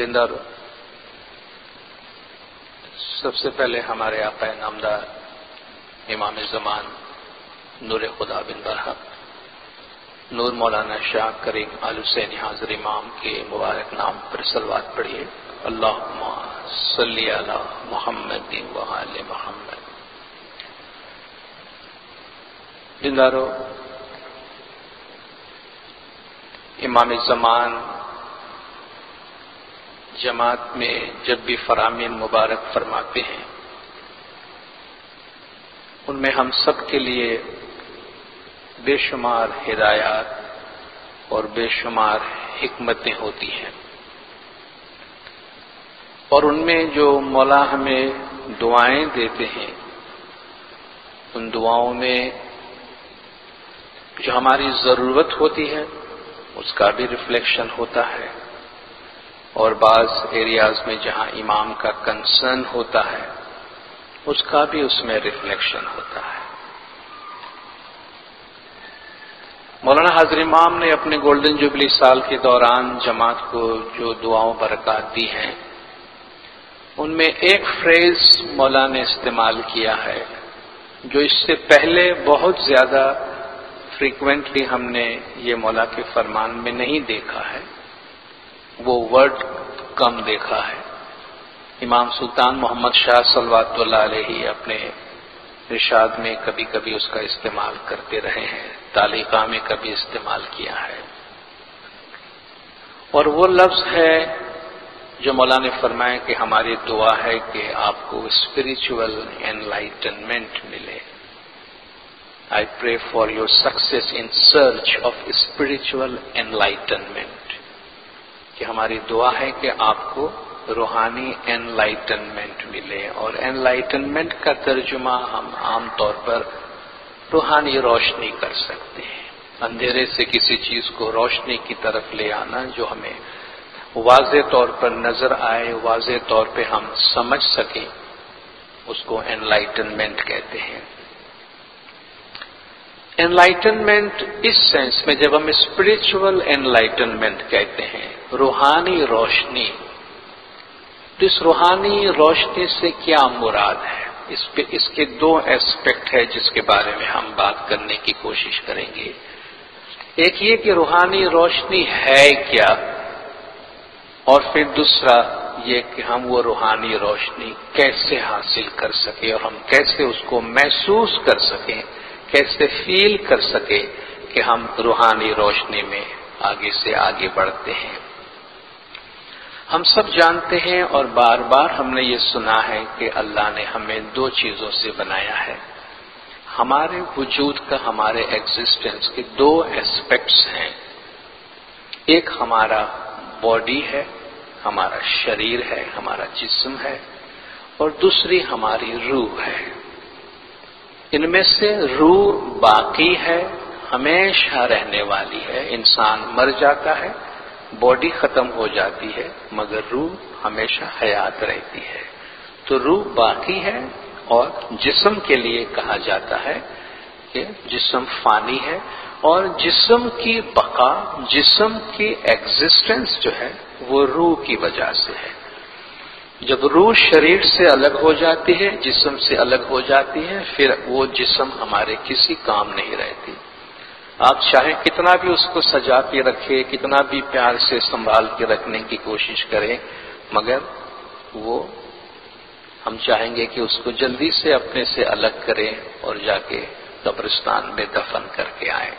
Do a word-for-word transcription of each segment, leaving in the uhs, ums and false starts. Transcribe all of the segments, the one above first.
دیندار، سب سے پہلے ہمارے آقا نامدار امام زمان نور خدا بن برحق نور مولانا شاہ کریم آل حسین حاضر امام کے مبارک نام پر صلوات پڑھیے۔ اللہم صلی علی محمد و آل محمد۔ دیندارو، امام زمان جماعت میں جب بھی فرامین مبارک فرماتے ہیں ان میں ہم سب کے لیے بے شمار ہدایات اور بے شمار حکمتیں ہوتی ہیں، اور ان میں جو مولا ہمیں دعائیں دیتے ہیں ان دعاؤں میں جو ہماری ضرورت ہوتی ہے اس کا بھی ریفلیکشن ہوتا ہے، اور بعض ایریاز میں جہاں امام کا کنسرن ہوتا ہے اس کا بھی اس میں ریفلیکشن ہوتا ہے۔ مولانا حاضر امام نے اپنے گولڈن جوبلی سال کے دوران جماعت کو جو دعاؤں برکات دی ہیں ان میں ایک فریز مولا نے استعمال کیا ہے جو اس سے پہلے بہت زیادہ فریکوینٹلی ہم نے یہ مولا کے فرمان میں نہیں دیکھا ہے، وہ ورڈ کم دیکھا ہے۔ امام سلطان محمد شاہ صلوات اللہ علیہ اپنے ارشاد میں کبھی کبھی اس کا استعمال کرتے رہے ہیں، تعلیقہ میں کبھی استعمال کیا ہے، اور وہ لفظ ہے جو مولا نے فرمایا کہ ہماری دعا ہے کہ آپ کو اسپریچول انلائٹنمنٹ ملے۔ I pray for your success in search of spiritual enlightenment، کہ ہماری دعا ہے کہ آپ کو روحانی انلائٹنمنٹ ملے، اور انلائٹنمنٹ کا ترجمہ ہم عام طور پر روحانی روشنی کر سکتے ہیں، اندھیرے سے کسی چیز کو روشنی کی طرف لے آنا جو ہمیں واضح طور پر نظر آئے، واضح طور پہ ہم سمجھ سکیں، اس کو انلائٹنمنٹ کہتے ہیں۔ انلائٹنمنٹ اس سینس میں جب ہم اسپریچول انلائٹنمنٹ کہتے ہیں، روحانی روشنی، تو اس روحانی روشنی سے کیا مراد ہے؟ اس پہ اس کے دو ایسپیکٹ ہے جس کے بارے میں ہم بات کرنے کی کوشش کریں گے۔ ایک یہ کہ روحانی روشنی ہے کیا، اور پھر دوسرا یہ کہ ہم وہ روحانی روشنی کیسے حاصل کر سکیں اور ہم کیسے اس کو محسوس کر سکیں، کیسے فیل کر سکیں کہ ہم روحانی روشنی میں آگے سے آگے بڑھتے ہیں۔ ہم سب جانتے ہیں اور بار بار ہم نے یہ سنا ہے کہ اللہ نے ہمیں دو چیزوں سے بنایا ہے۔ ہمارے وجود کا، ہمارے ایگزسٹنس کے دو ایسپیکٹس ہیں، ایک ہمارا باڈی ہے، ہمارا شریر ہے، ہمارا جسم ہے، اور دوسری ہماری روح ہے۔ ان میں سے روح باقی ہے، ہمیشہ رہنے والی ہے، انسان مر جاتا ہے، باڈی ختم ہو جاتی ہے، مگر روح ہمیشہ حیات رہتی ہے۔ تو روح باقی ہے، اور جسم کے لیے کہا جاتا ہے کہ جسم فانی ہے، اور جسم کی بقا، جسم کی ایگزسٹنس جو ہے وہ روح کی وجہ سے ہے۔ جب روح شریر سے الگ ہو جاتی ہے، جسم سے الگ ہو جاتی ہے، پھر وہ جسم ہمارے کسی کام نہیں رہتی۔ آپ چاہے کتنا بھی اس کو سجا کے رکھے، کتنا بھی پیار سے سنبھال کے رکھنے کی کوشش کریں، مگر وہ ہم چاہیں گے کہ اس کو جلدی سے اپنے سے الگ کریں اور جا کے قبرستان میں دفن کر کے آئیں۔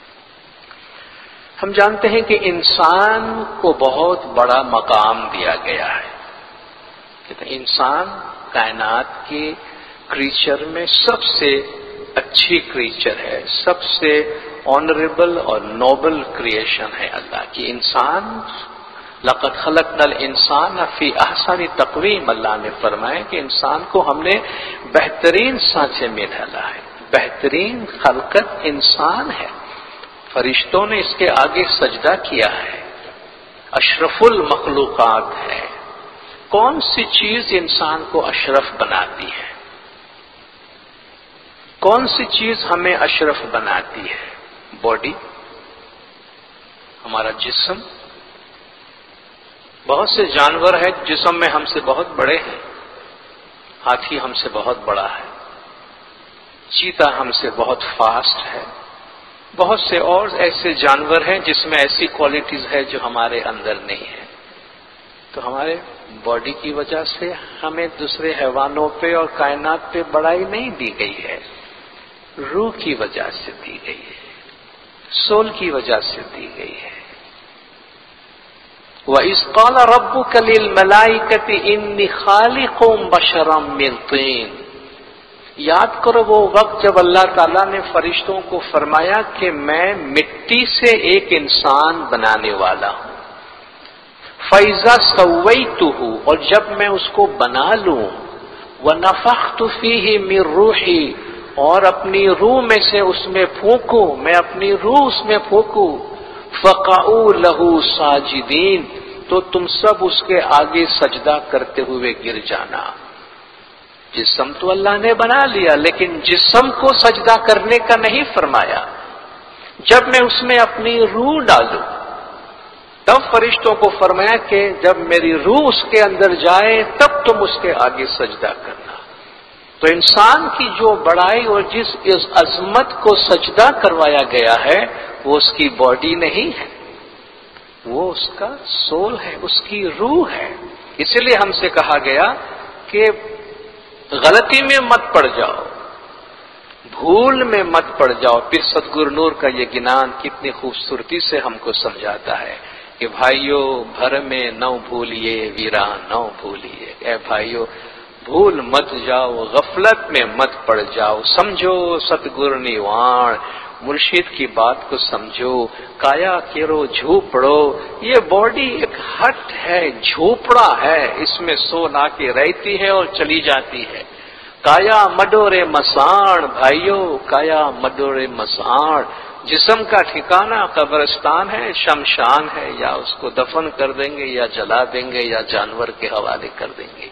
ہم جانتے ہیں کہ انسان کو بہت بڑا مقام دیا گیا ہے، انسان کائنات کے کریچر میں سب سے اچھی کریچر ہے، سب سے آنریبل اور نوبل کریشن ہے اللہ کی۔ انسان لقد خلقنا الانسان فی احسن تقویم، اللہ نے فرمایا کہ انسان کو ہم نے بہترین سانچے میں ڈھالا ہے، بہترین خلقت انسان ہے۔ فرشتوں نے اس کے آگے سجدہ کیا ہے، اشرف المخلوقات ہے۔ کون سی چیز انسان کو اشرف بناتی ہے؟ کون سی چیز ہمیں اشرف بناتی ہے؟ باڈی، ہمارا جسم، بہت سے جانور ہیں جسم میں ہم سے بہت بڑے ہیں. ہاتھی ہم سے بہت بڑا ہے، چیتا ہم سے بہت فاسٹ ہے، بہت سے اور ایسے جانور ہیں جس میں ایسی کوالٹیز ہے جو ہمارے اندر نہیں ہے. تو ہمارے باڈی کی وجہ سے ہمیں دوسرے حیوانوں پہ اور کائنات پہ بڑائی نہیں دی گئی ہے، روح کی وجہ سے دی گئی ہے، سول کی وجہ سے دی گئی ہے. وَإِذْ قَالَ رَبُّكَ لِلْمَلَائِكَةِ إِنِّي خَالِقٌ بَشَرًا مِّن طِينٍ. یاد کرو وہ وقت جب اللہ تعالیٰ نے فرشتوں کو فرمایا کہ میں مٹی سے ایک انسان بنانے والا ہوں. فَإِذَا سَوَّيْتُهُ، اور جب میں اس کو بنا لوں، وَنَفَخْتُ فِيهِ مِن رُوحِي، اور اپنی روح میں سے اس میں پھونکوں، میں اپنی روح اس میں پھونکوں، فَقَعُوا لَهُ سَاجِدِينَ، تو تم سب اس کے آگے سجدہ کرتے ہوئے گر جانا. جسم تو اللہ نے بنا لیا، لیکن جسم کو سجدہ کرنے کا نہیں فرمایا. جب میں اس میں اپنی روح ڈالوں، تب فرشتوں کو فرمایا کہ جب میری روح اس کے اندر جائے تب تم اس کے آگے سجدہ کرنا. تو انسان کی جو بڑائی اور جس اس عظمت کو سجدہ کروایا گیا ہے وہ اس کی باڈی نہیں ہے، وہ اس کا سول ہے، اس کی روح ہے. اسی لیے ہم سے کہا گیا کہ غلطی میں مت پڑ جاؤ، بھول میں مت پڑ جاؤ. پھر ستگرو نور کا یہ گنان کتنی خوبصورتی سے ہم کو سمجھاتا ہے کہ بھائیو بھر میں نہ بھولیے ویران نہ بھولیے. اے بھائیو بھول مت جاؤ، غفلت میں مت پڑ جاؤ. سمجھو ستگرو نیوان مرشد کی بات کو سمجھو. کایا کیرو جھوپڑو، یہ باڈی ایک ہٹ ہے، جھوپڑا ہے، اس میں سو لا کے رہتی ہے اور چلی جاتی ہے. کایا مڈورے مساڑ بھائیو، کایا مڈورے مساڑ. جسم کا ٹھکانہ قبرستان ہے، شمشان ہے، یا اس کو دفن کر دیں گے یا جلا دیں گے یا جانور کے حوالے کر دیں گے.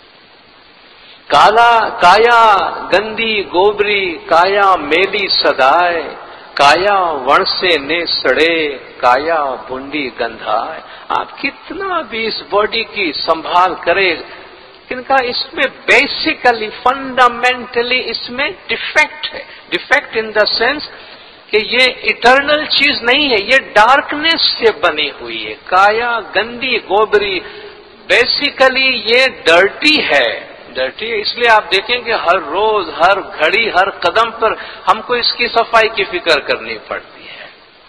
کالا کایا گندی گوبری، کایا میلی سدائے، کایا ون سے نے سڑے، کایا بھنڈی گندھائے. آپ کتنا بھی اس باڈی کی سنبھال کرے، ان کا اس میں بیسیکلی فنڈامنٹلی اس میں ڈیفیکٹ ہے. ڈیفیکٹ ان دا سینس کہ یہ اٹرنل چیز نہیں ہے، یہ ڈارکنیس سے بنی ہوئی ہے. کایا گندی گوبری، بیسیکلی یہ ڈرٹی ہے. ڈرٹی ہے اس لیے آپ دیکھیں کہ ہر روز ہر گھڑی ہر قدم پر ہم کو اس کی صفائی کی فکر کرنی پڑتی ہے.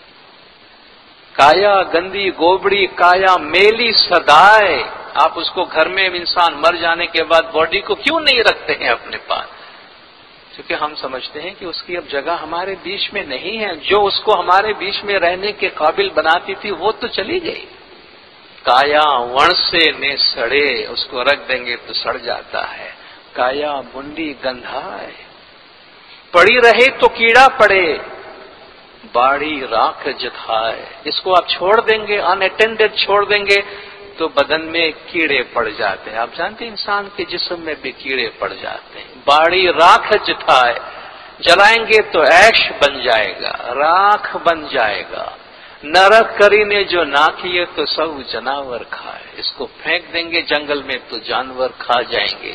کایا گندی گوبری، کایا میلی سدائے. آپ اس کو گھر میں انسان مر جانے کے بعد باڈی کو کیوں نہیں رکھتے ہیں اپنے پاس؟ کیونکہ ہم سمجھتے ہیں کہ اس کی اب جگہ ہمارے بیچ میں نہیں ہے. جو اس کو ہمارے بیچ میں رہنے کے قابل بناتی تھی وہ تو چلی گئی. کایا ون سے نے سڑے، اس کو رکھ دیں گے تو سڑ جاتا ہے. کایا بھنڈی گندھائے، پڑی رہے تو کیڑا پڑے، باڑی راکھ جتھائے. اس کو آپ چھوڑ دیں گے، ان اٹینڈڈ چھوڑ دیں گے تو بدن میں کیڑے پڑ جاتے ہیں. آپ جانتے ہیں انسان کے جسم میں بھی کیڑے پڑ جاتے ہیں. باڑی راکھ جتھائے، جلائیں گے تو ایش بن جائے گا، راکھ بن جائے گا. نرک کری نے جو نہ کیے تو سب جانور کھائے. اس کو پھینک دیں گے جنگل میں تو جانور کھا جائیں گے.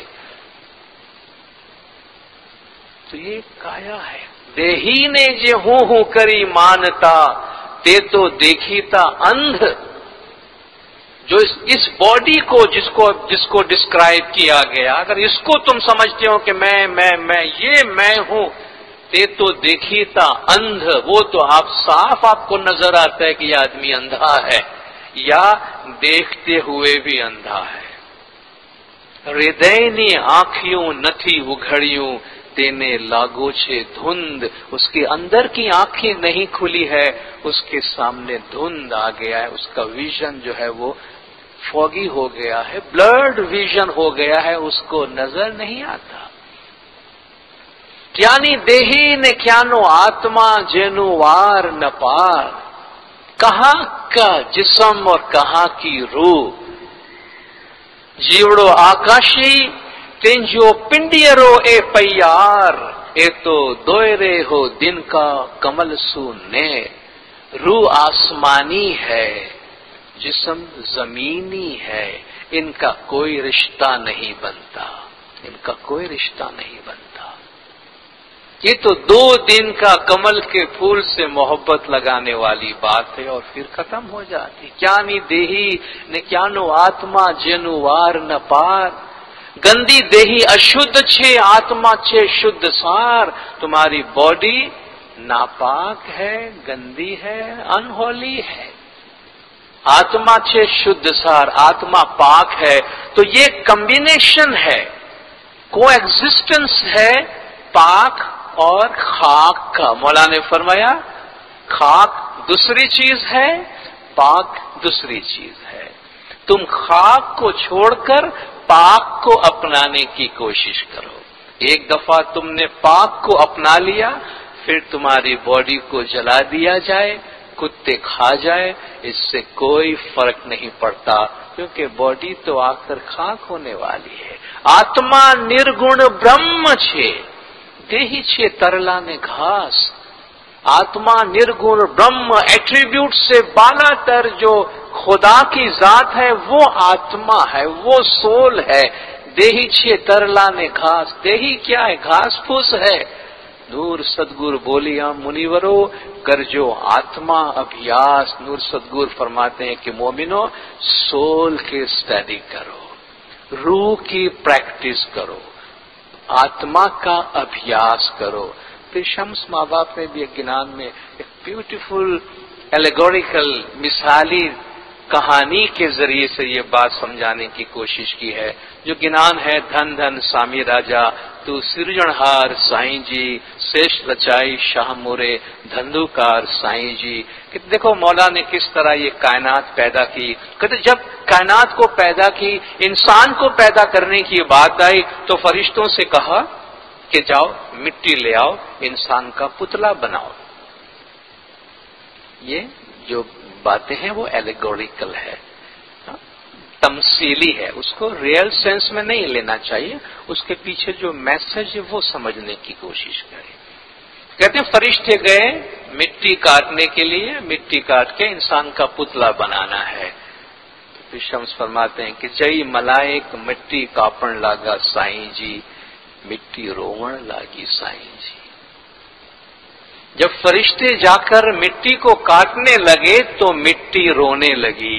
تو یہ کایا ہے. دیہی نے جو ہوں ہوں کری مانتا، تے تو دیکھی تا اندھ. جو اس, اس باڈی کو جس کو جس کو ڈسکرائب کیا گیا، اگر اس کو تم سمجھتے ہو کہ میں میں میں یہ میں ہوں، تے تو دیکھی تا اندھ، وہ تو آپ صاف آپ کو نظر آتا ہے کہ یہ آدمی اندھا ہے یا دیکھتے ہوئے بھی اندھا ہے. ہردینی آنکھیوں نتھی اگھڑیوں، تینے لاگو چھے دھند. اس کے اندر کی آنکھیں نہیں کھلی ہے، اس کے سامنے دھند آ گیا ہے. اس کا ویژن جو ہے وہ فوگی ہو گیا ہے، بلرڈ ویژن ہو گیا ہے، اس کو نظر نہیں آتا. یعنی دیہی نے کیانو آتما جینو وار نہ پار. کہاں کا جسم اور کہاں کی روح. جیوڑو آکاشی تینجو پنڈیرو اے پیار، اے تو دوئرے ہو دن کا کمل سو نے. روح آسمانی ہے، جسم زمینی ہے، ان کا کوئی رشتہ نہیں بنتا، ان کا کوئی رشتہ نہیں بنتا۔ یہ تو دو دن کا کمل کے پھول سے محبت لگانے والی بات ہے اور پھر ختم ہو جاتی۔ کیا نی دیہی نے کیا نو آتما جنوار نہ پار، گندی دیہی اشدھ چھے آتما چھے شدھ سار۔ تمہاری باڈی ناپاک ہے، گندی ہے، انہولی ہے، آتما چھے شدھ سار، آتما پاک ہے۔ تو یہ کمبینیشن ہے، کو ایگزسٹنس ہے پاک اور خاک کا۔ مولا نے فرمایا خاک دوسری چیز ہے، پاک دوسری چیز ہے۔ تم خاک کو چھوڑ کر پاک کو اپنانے کی کوشش کرو۔ ایک دفعہ تم نے پاک کو اپنا لیا، پھر تمہاری باڈی کو جلا دیا جائے، کتے کھا جائے، اس سے کوئی فرق نہیں پڑتا، کیونکہ باڈی تو آ کر خاک ہونے والی ہے۔ آتما نرگن برہم چھے، دیہی چھے ترلا نے گھاس۔ آتما نرگن برہم ایٹریبیوٹ سے بالا تر جو خدا کی ذات ہے وہ آتما ہے، وہ سول ہے۔ دیہی چھے ترلا نے گھاس، دیہی کیا ہے؟ گھاس پھوس ہے۔ نور صدگور بولیا منیورو کر جو آتما ابھیاس۔ نور صدگور فرماتے ہیں کہ مومنو سول کے اسٹڈی کرو، روح کی پریکٹس کرو، آتما کا ابھیاس کرو۔ پھر شمس ماں باپ نے بھی ایک گنان میں ایک بیوٹیفل ایلیگوریکل مثالی کہانی کے ذریعے سے یہ بات سمجھانے کی کوشش کی ہے، جو گنان ہے دھن دھن سامی راجا تو سرجنہار سائیں جی، سیش رچائی شاہ مورے دھندوکار سائیں جی۔ کہ دیکھو مولا نے کس طرح یہ کائنات پیدا کی۔ کہتے جب کائنات کو پیدا کی، انسان کو پیدا کرنے کی بات آئی تو فرشتوں سے کہا کہ جاؤ مٹی لے آؤ، انسان کا پتلا بناؤ۔ یہ جو باتیں ہیں وہ ایلیگوریکل ہے، تمثیلی ہے، اس کو ریئل سینس میں نہیں لینا چاہیے، اس کے پیچھے جو میسج ہے وہ سمجھنے کی کوشش کریں۔ کہتے ہیں فرشتے گئے مٹی کاٹنے کے لیے، مٹی کاٹ کے انسان کا پتلا بنانا ہے۔ تو پھر شمس فرماتے ہیں کہ جئی ملائک مٹی کاپن لاگا سائیں جی، مٹی روون لاگی سائیں جی۔ جب فرشتے جا کر مٹی کو کاٹنے لگے تو مٹی رونے لگی۔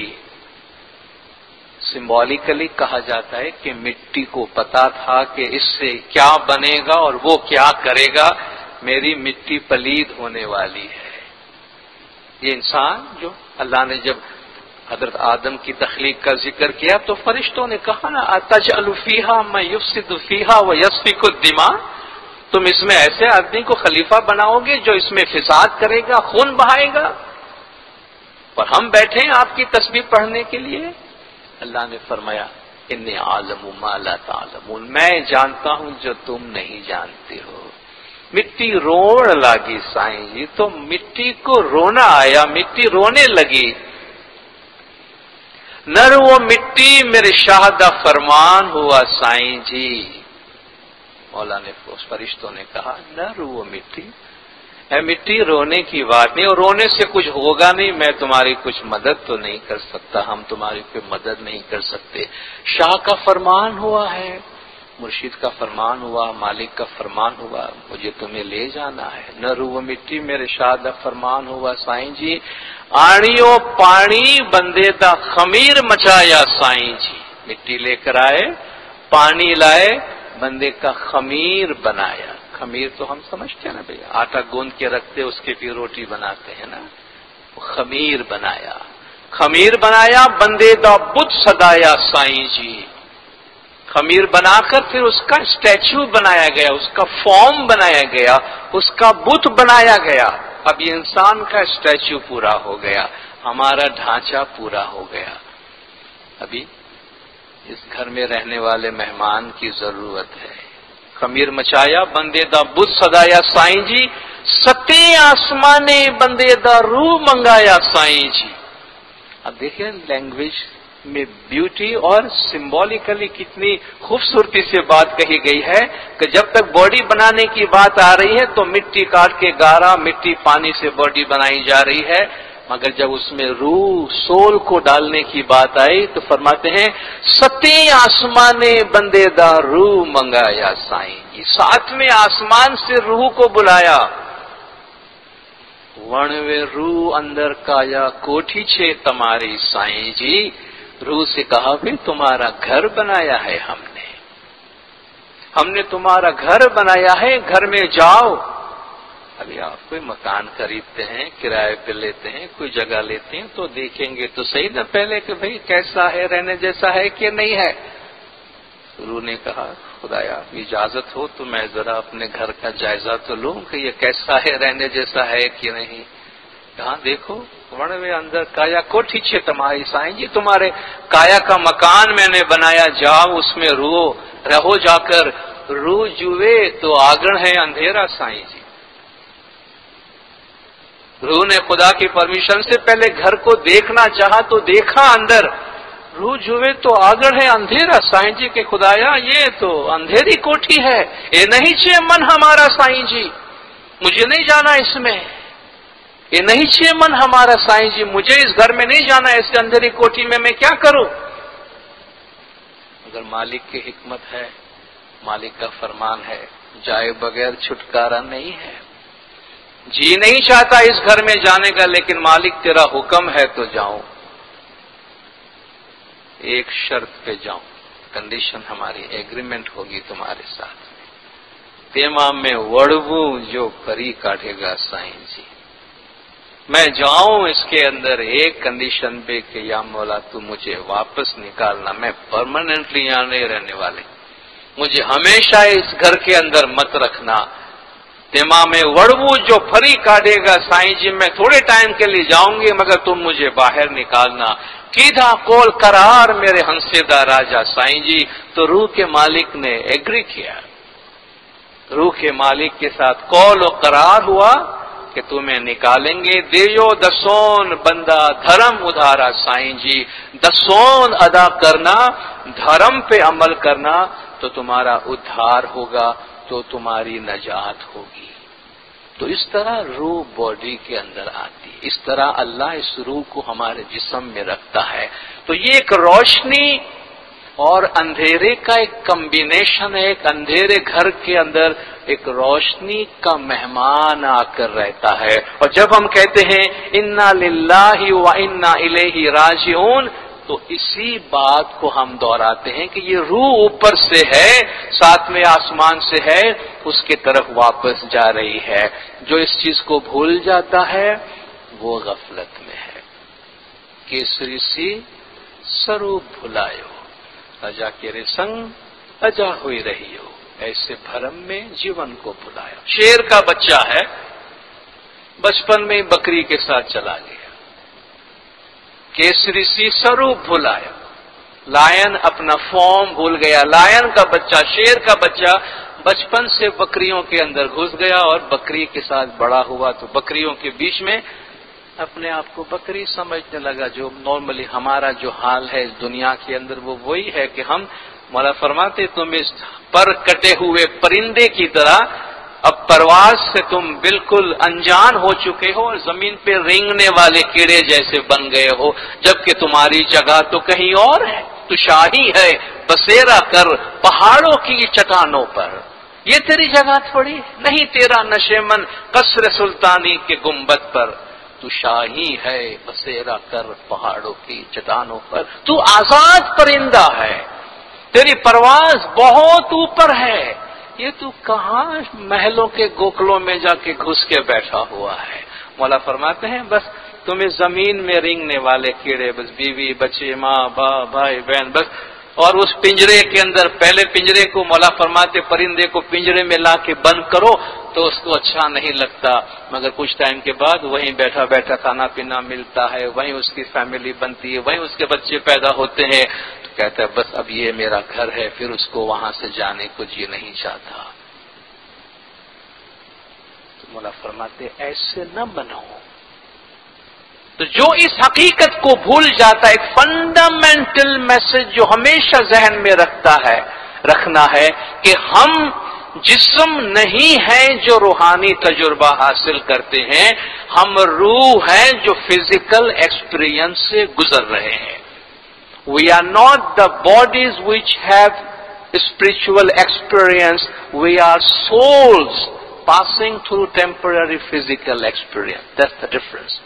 سمبولیکلی کہا جاتا ہے کہ مٹی کو پتا تھا کہ اس سے کیا بنے گا اور وہ کیا کرے گا، میری مٹی پلید ہونے والی ہے۔ یہ انسان جو اللہ نے جب حضرت آدم کی تخلیق کا ذکر کیا تو فرشتوں نے کہا نا اتجعل فیہا من یفسد فیہا ویسفک الدماء، تم اس میں ایسے آدمی کو خلیفہ بناؤ گے جو اس میں فساد کرے گا، خون بہائے گا، اور ہم بیٹھے ہیں آپ کی تسبیح پڑھنے کے لیے۔ اللہ نے فرمایا انی عالم ما لا تعلمون، میں جانتا ہوں جو تم نہیں جانتے ہو۔ مٹی روڑ لگی سائیں جی، تو مٹی کو رونا آیا، مٹی رونے لگی۔ نر وہ مٹی میرے شاہ دا فرمان ہوا سائیں جی۔ مولا نے فرشتوں نے کہا نر وہ مٹی، اے مٹی رونے کی بات نہیں، اور رونے سے کچھ ہوگا نہیں، میں تمہاری کچھ مدد تو نہیں کر سکتا، ہم تمہاری کوئی مدد نہیں کر سکتے۔ شاہ کا فرمان ہوا ہے، مرشد کا فرمان ہوا، مالک کا فرمان ہوا، مجھے تمہیں لے جانا ہے۔ نہ رو مٹی میرے شاہ دا فرمان ہوا سائیں جی، آڑیو پانی بندے دا خمیر مچایا سائیں جی۔ مٹی لے کر آئے، پانی لائے، بندے کا خمیر بنایا۔ خمیر تو ہم سمجھتے ہیں نا بھئی، آٹا گوندھ کے رکھتے اس کے پھر روٹی بناتے ہیں نا، وہ خمیر بنایا۔ خمیر بنایا، بندے دا بت سدایا سائیں جی۔ خمیر بنا کر پھر اس کا اسٹیچو بنایا گیا، اس کا فارم بنایا گیا، اس کا بت بنایا گیا۔ اب یہ انسان کا اسٹیچو پورا ہو گیا، ہمارا ڈھانچہ پورا ہو گیا۔ ابھی اس گھر میں رہنے والے مہمان کی ضرورت ہے۔ خمیر مچایا، بندے دا بت سدایا سائیں جی، ستے آسمانے بندے دا روح منگایا سائیں جی۔ اب دیکھیں لینگویج میں بیوٹی اور سمبولیکلی کتنی خوبصورتی سے بات کہی گئی ہے کہ جب تک باڈی بنانے کی بات آ رہی ہے تو مٹی کاٹ کے گارا، مٹی پانی سے باڈی بنائی جا رہی ہے۔ مگر جب اس میں روح سول کو ڈالنے کی بات آئی تو فرماتے ہیں ستیں آسمان بندے دا روح منگایا سائیں جی، ساتویں آسمان سے روح کو بلایا. ونوے روح اندر کایا کوٹھی چھے تمہاری سائیں جی. روح سے کہا بھی تمہارا گھر بنایا ہے ہم نے ہم نے تمہارا گھر بنایا ہے، گھر میں جاؤ. ابھی آپ کوئی مکان خریدتے ہیں، کرائے پہ لیتے ہیں، کوئی جگہ لیتے ہیں تو دیکھیں گے تو صحیح نہ پہلے کہ بھئی کیسا ہے، رہنے جیسا ہے کہ نہیں ہے. روح نے کہا خدایا اجازت ہو تو میں ذرا اپنے گھر کا جائزہ تو لوں کہ یہ کیسا ہے، رہنے جیسا ہے کہ نہیں. کہاں دیکھو ونوے اندر کایا کوٹھی چھے تمہاری سائیں جی، تمہارے کایا کا مکان میں نے بنایا، جاؤ اس میں رو رہو جا کر. روح جوئے تو آگن ہے اندھیرا سائیں جی. روح نے خدا کی پرمیشن سے پہلے گھر کو دیکھنا چاہا تو دیکھا اندر. روح جوئے تو آگن ہے اندھیرا سائیں جی کہ خدایا یہ تو اندھیری کوٹھی ہے، یہ نہیں چھے من ہمارا سائیں جی، مجھے نہیں جانا اس میں. یہ نہیں چھے من ہمارا سائیں جی، مجھے اس گھر میں نہیں جانا، اس اندھیری کوٹھی میں میں کیا کروں. اگر مالک کی حکمت ہے، مالک کا فرمان ہے، جائے بغیر چھٹکارا نہیں ہے. جی نہیں چاہتا اس گھر میں جانے کا، لیکن مالک تیرا حکم ہے تو جاؤں. ایک شرط پہ جاؤں، کنڈیشن ہماری ایگریمنٹ ہوگی تمہارے ساتھ. تیمام میں وڑبو جو پری کاٹے گا سائیں جی، میں جاؤں اس کے اندر ایک کنڈیشن پہ کہ یا مولا تو مجھے واپس نکالنا، میں پرماننٹلی یہاں نہیں رہنے والے، مجھے ہمیشہ اس گھر کے اندر مت رکھنا. تمام وڑبو جو پھری کاٹے گا سائیں جی، میں تھوڑے ٹائم کے لیے جاؤں گی مگر تم مجھے باہر نکالنا. کیدھا کول قرار میرے ہنسے دا راجا سائیں جی. تو روح کے مالک نے ایگری کیا، روح کے مالک کے ساتھ کول و قرار ہوا کہ تمہیں نکالیں گے. دیو دسون بندہ دھرم ادھارا سائیں جی. دسون ادا کرنا، دھرم پہ عمل کرنا تو تمہارا ادھار ہوگا، تو تمہاری نجات ہوگی. تو اس طرح روح باڈی کے اندر آتی ہے، اس طرح اللہ اس روح کو ہمارے جسم میں رکھتا ہے. تو یہ ایک روشنی اور اندھیرے کا ایک کمبینیشن ہے. ایک اندھیرے گھر کے اندر ایک روشنی کا مہمان آ کر رہتا ہے. اور جب ہم کہتے ہیں انا للہ و انا الیہ راجعون، تو اسی بات کو ہم دہراتے ہیں کہ یہ روح اوپر سے ہے، ساتویں آسمان سے ہے، اس کی طرف واپس جا رہی ہے. جو اس چیز کو بھول جاتا ہے وہ غفلت میں ہے. کیسری سی سروپ بھلایو، اجا کے سنگ اجا ہوئی رہی ہو، ایسے بھرم میں جیون کو بھلایا. شیر کا بچہ ہے، بچپن میں بکری کے ساتھ چلا گیا. کیسری سی سروپ بھلایا، لائن اپنا فارم بھول گیا. لائن کا بچہ، شیر کا بچہ بچپن سے بکریوں کے اندر گھس گیا اور بکری کے ساتھ بڑا ہوا تو بکریوں کے بیچ میں اپنے آپ کو بکری سمجھنے لگا. جو نارملی ہمارا جو حال ہے اس دنیا کے اندر وہ وہی ہے کہ ہم مولا فرماتے تم اس پر کٹے ہوئے پرندے کی طرح اب پرواز سے تم بالکل انجان ہو چکے ہو اور زمین پہ رینگنے والے کیڑے جیسے بن گئے ہو، جبکہ تمہاری جگہ تو کہیں اور ہے. تو شاہی ہے بسیرا کر پہاڑوں کی چٹانوں پر، یہ تیری جگہ تھوڑی نہیں. تیرا نشیمن قصر سلطانی کے گنبد پر، تو شاہی ہے بسیرا کر پہاڑوں کی چٹانوں پر. تو آزاد پرندہ ہے، تیری پرواز بہت اوپر ہے. یہ تو کہاں محلوں کے گوکلوں میں جا کے گھس کے بیٹھا ہوا ہے. مولا فرماتے ہیں بس تم اس زمین میں رینگنے والے کیڑے، بس بیوی بچے ماں باپ بھائی بہن، بس. اور اس پنجرے کے اندر پہلے پنجرے کو مولا فرماتے پرندے کو پنجرے میں لا کے بند کرو تو اس کو اچھا نہیں لگتا، مگر کچھ ٹائم کے بعد وہیں بیٹھا بیٹھا کھانا پینا ملتا ہے، وہیں اس کی فیملی بنتی ہے، وہیں اس کے بچے پیدا ہوتے ہیں. تو کہتا ہے بس اب یہ میرا گھر ہے، پھر اس کو وہاں سے جانے کو جی نہیں چاہتا. تو مولا فرماتے ایسے نہ بنو. تو جو اس حقیقت کو بھول جاتا ہے، ایک فنڈامنٹل میسج جو ہمیشہ ذہن میں رکھتا ہے رکھنا ہے کہ ہم جسم نہیں ہے جو روحانی تجربہ حاصل کرتے ہیں، ہم روح ہیں جو فزیکل ایکسپیرئنس سے گزر رہے ہیں. We are not the bodies which have spiritual experience. We are souls passing through temporary physical experience. That's the difference.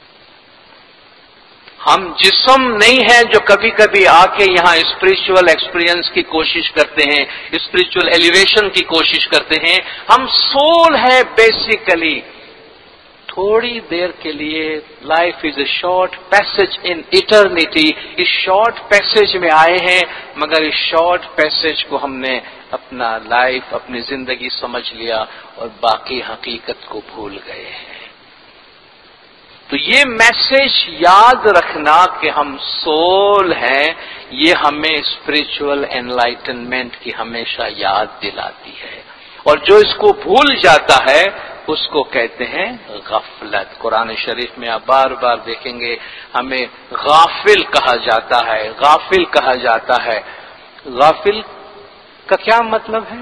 ہم جسم نہیں ہیں جو کبھی کبھی آ کے یہاں اسپرچل ایکسپیرئنس کی کوشش کرتے ہیں، اسپرچل ایلیویشن کی کوشش کرتے ہیں. ہم سول ہیں بیسیکلی. تھوڑی دیر کے لیے life is a short passage in eternity. اس شارٹ پیسج میں آئے ہیں، مگر اس شارٹ پیسج کو ہم نے اپنا لائف، اپنی زندگی سمجھ لیا اور باقی حقیقت کو بھول گئے ہیں. تو یہ میسج یاد رکھنا کہ ہم سول ہیں، یہ ہمیں اسپرچل انلائٹنمنٹ کی ہمیشہ یاد دلاتی ہے. اور جو اس کو بھول جاتا ہے اس کو کہتے ہیں غفلت. قرآن شریف میں آپ بار بار دیکھیں گے ہمیں غافل کہا جاتا ہے، غافل کہا جاتا ہے. غافل کا کیا مطلب ہے؟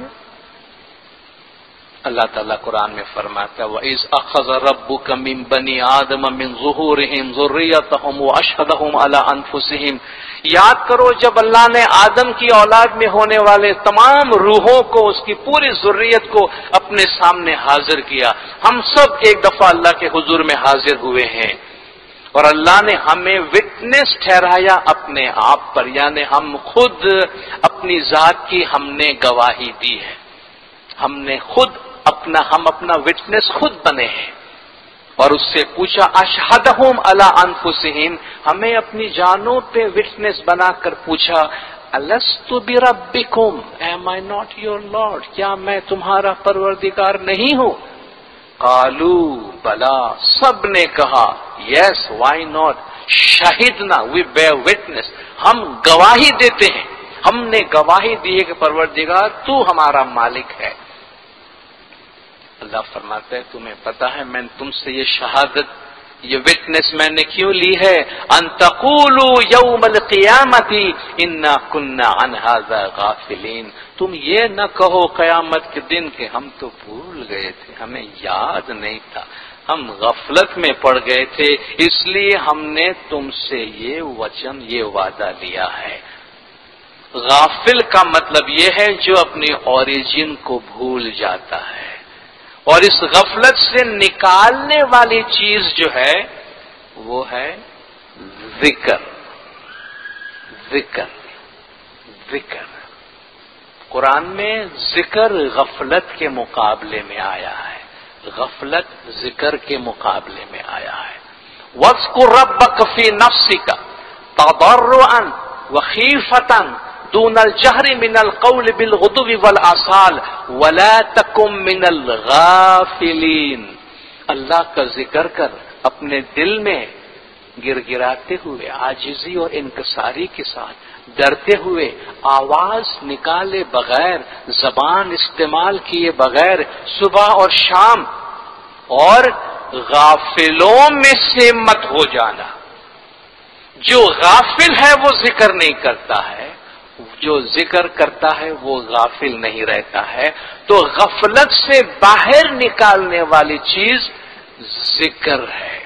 اللہ تعالیٰ قرآن میں فرماتا ہے وَإِذْ أَخَذَ رَبُّكَ مِنْ بَنِي آدَمَ مِنْ ظُهُورِهِمْ ذُرِّيَّتَهُمْ وَأَشْهَدَهُمْ عَلَىٰ أَنفُسِهِمْ. یاد کرو جب اللہ نے آدم کی اولاد میں ہونے والے تمام روحوں کو، اس کی پوری ذریت کو اپنے سامنے حاضر کیا. ہم سب ایک دفعہ اللہ کے حضور میں حاضر ہوئے ہیں اور اللہ نے ہمیں وٹنس ٹھہرایا اپنے آپ پر، یعنی ہم خود اپنی ذات کی ہم نے گواہی دی ہے. ہم نے خود اپنا ہم اپنا وٹنس خود بنے ہیں. اور اس سے پوچھا اشہدہم علی انفسہم، ہمیں اپنی جانوں پہ وٹنس بنا کر پوچھا الست بربکم، am I not your Lord، کیا میں تمہارا پروردگار نہیں ہوں؟ قالوا بلا، سب نے کہا yes why not، شہدنا we bear witness، ہم گواہی دیتے ہیں، ہم نے گواہی دی ہے کہ پروردگار تو ہمارا مالک ہے. اللہ فرماتا ہے تمہیں پتا ہے میں نے تم سے یہ شہادت، یہ وٹنس میں نے کیوں لی ہے؟ ان تقولوا یوم القیامت انا کنا عن ھذا غافلین، تم یہ نہ کہو قیامت کے دن کہ ہم تو بھول گئے تھے، ہمیں یاد نہیں تھا، ہم غفلت میں پڑ گئے تھے، اس لیے ہم نے تم سے یہ وچن، یہ وعدہ لیا ہے. غافل کا مطلب یہ ہے جو اپنی اوریجن کو بھول جاتا ہے. اور اس غفلت سے نکالنے والی چیز جو ہے وہ ہے ذکر. ذکر ذکر قرآن میں ذکر غفلت کے مقابلے میں آیا ہے، غفلت ذکر کے مقابلے میں آیا ہے. وَاذْكُر رَبَّكَ فِي نَفْسِكَ تَضَرُّعًا وَخِيفَةً دون الجہر من القول بالغدو والآصال ولا تکن من الغافلین. اللہ کا ذکر کر اپنے دل میں گر گراتے ہوئے، عاجزی اور انکساری کے ساتھ، ڈرتے ہوئے، آواز نکالے بغیر، زبان استعمال کیے بغیر، صبح اور شام. اور غافلوں میں سے مت ہو جانا. جو غافل ہے وہ ذکر نہیں کرتا ہے، جو ذکر کرتا ہے وہ غافل نہیں رہتا ہے. تو غفلت سے باہر نکالنے والی چیز ذکر ہے.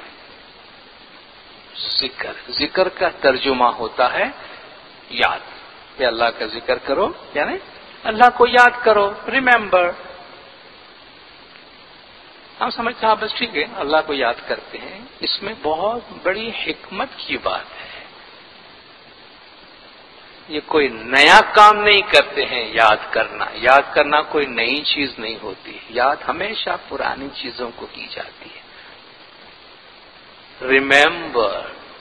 ذکر ذکر کا ترجمہ ہوتا ہے یاد. کہ اللہ کا ذکر کرو یعنی اللہ کو یاد کرو، ریممبر. ہم سمجھتے ہیں بس ٹھیک ہے اللہ کو یاد کرتے ہیں، اس میں بہت بڑی حکمت کی بات ہے. یہ کوئی نیا کام نہیں کرتے ہیں. یاد کرنا یاد کرنا کوئی نئی چیز نہیں ہوتی، یاد ہمیشہ پرانی چیزوں کو کی جاتی ہے. ریممبر،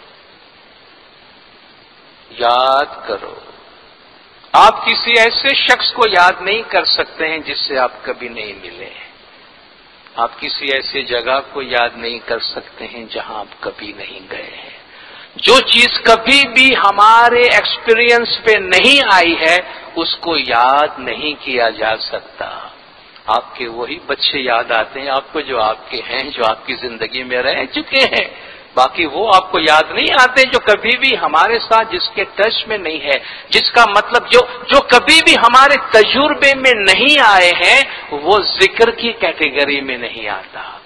یاد کرو. آپ کسی ایسے شخص کو یاد نہیں کر سکتے ہیں جس سے آپ کبھی نہیں ملے ہیں. آپ کسی ایسی جگہ کو یاد نہیں کر سکتے ہیں جہاں آپ کبھی نہیں گئے ہیں. جو چیز کبھی بھی ہمارے ایکسپیرئنس پہ نہیں آئی ہے اس کو یاد نہیں کیا جا سکتا. آپ کے وہی بچے یاد آتے ہیں آپ کو جو آپ کے ہیں، جو آپ کی زندگی میں رہ چکے ہیں. باقی وہ آپ کو یاد نہیں آتے جو کبھی بھی ہمارے ساتھ جس کے ٹچ میں نہیں ہے. جس کا مطلب جو جو کبھی بھی ہمارے تجربے میں نہیں آئے ہیں وہ ذکر کی کیٹیگری میں نہیں آتا.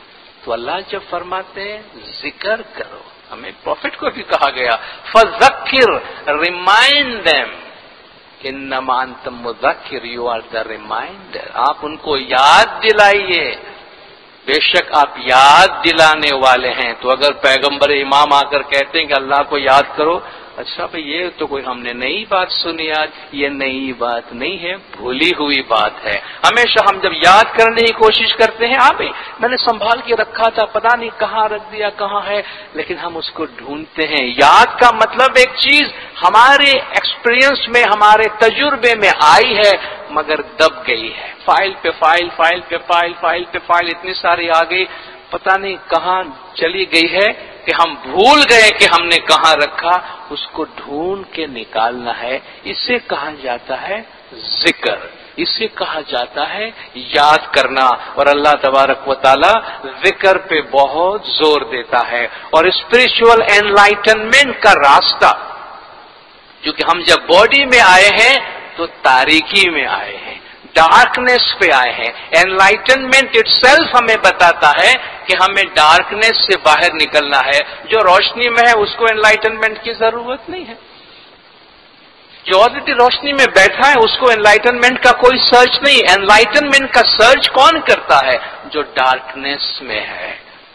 تو اللہ جب فرماتے ہیں ذکر کرو، ہمیں پروفٹ کو بھی کہا گیا فذکر، ریمائنڈ دیم، انما انت مذکر، یو آر دا ریمائنڈر، آپ ان کو یاد دلائیے، بے شک آپ یاد دلانے والے ہیں۔ تو اگر پیغمبر امام آ کر کہتے ہیں کہ اللہ کو یاد کرو، اچھا بھئی یہ تو کوئی ہم نے نئی بات سنی آج، یہ نئی بات نہیں ہے، بھولی ہوئی بات ہے۔ ہمیشہ ہم جب یاد کرنے کی کوشش کرتے ہیں، آپ میں نے سنبھال کے رکھا تھا، پتہ نہیں کہاں رکھ دیا، کہاں ہے، لیکن ہم اس کو ڈھونڈتے ہیں۔ یاد کا مطلب ایک چیز ہمارے ایکسپیرینس میں، ہمارے تجربے میں آئی ہے مگر دب گئی ہے، فائل پہ فائل، فائل پہ فائل، فائل پہ فائل اتنی ساری آ گئی، پتہ نہیں کہاں چلی گئی ہے کہ ہم بھول گئے کہ ہم نے کہاں رکھا، اس کو ڈھونڈ کے نکالنا ہے۔ اسے کہا جاتا ہے ذکر، اسے کہا جاتا ہے یاد کرنا، اور اللہ تبارک و تعالی ذکر پہ بہت زور دیتا ہے۔ اور اسپرچول انلائٹنمنٹ کا راستہ، کیونکہ ہم جب باڈی میں آئے ہیں تو تاریکی میں آئے ہیں، ڈارکنیس پہ آئے ہیں۔ انلائٹنمنٹ اٹ سیلف ہمیں بتاتا ہے کہ ہمیں ڈارکنیس سے باہر نکلنا ہے۔ جو روشنی میں ہے اس کو انلائٹنمنٹ کی ضرورت نہیں ہے، جو آلریڈی روشنی میں بیٹھا ہے اس کو انلائٹنمنٹ کا کوئی سرچ نہیں۔ انلائٹنمنٹ کا سرچ کون کرتا ہے؟ جو ڈارکنیس میں ہے،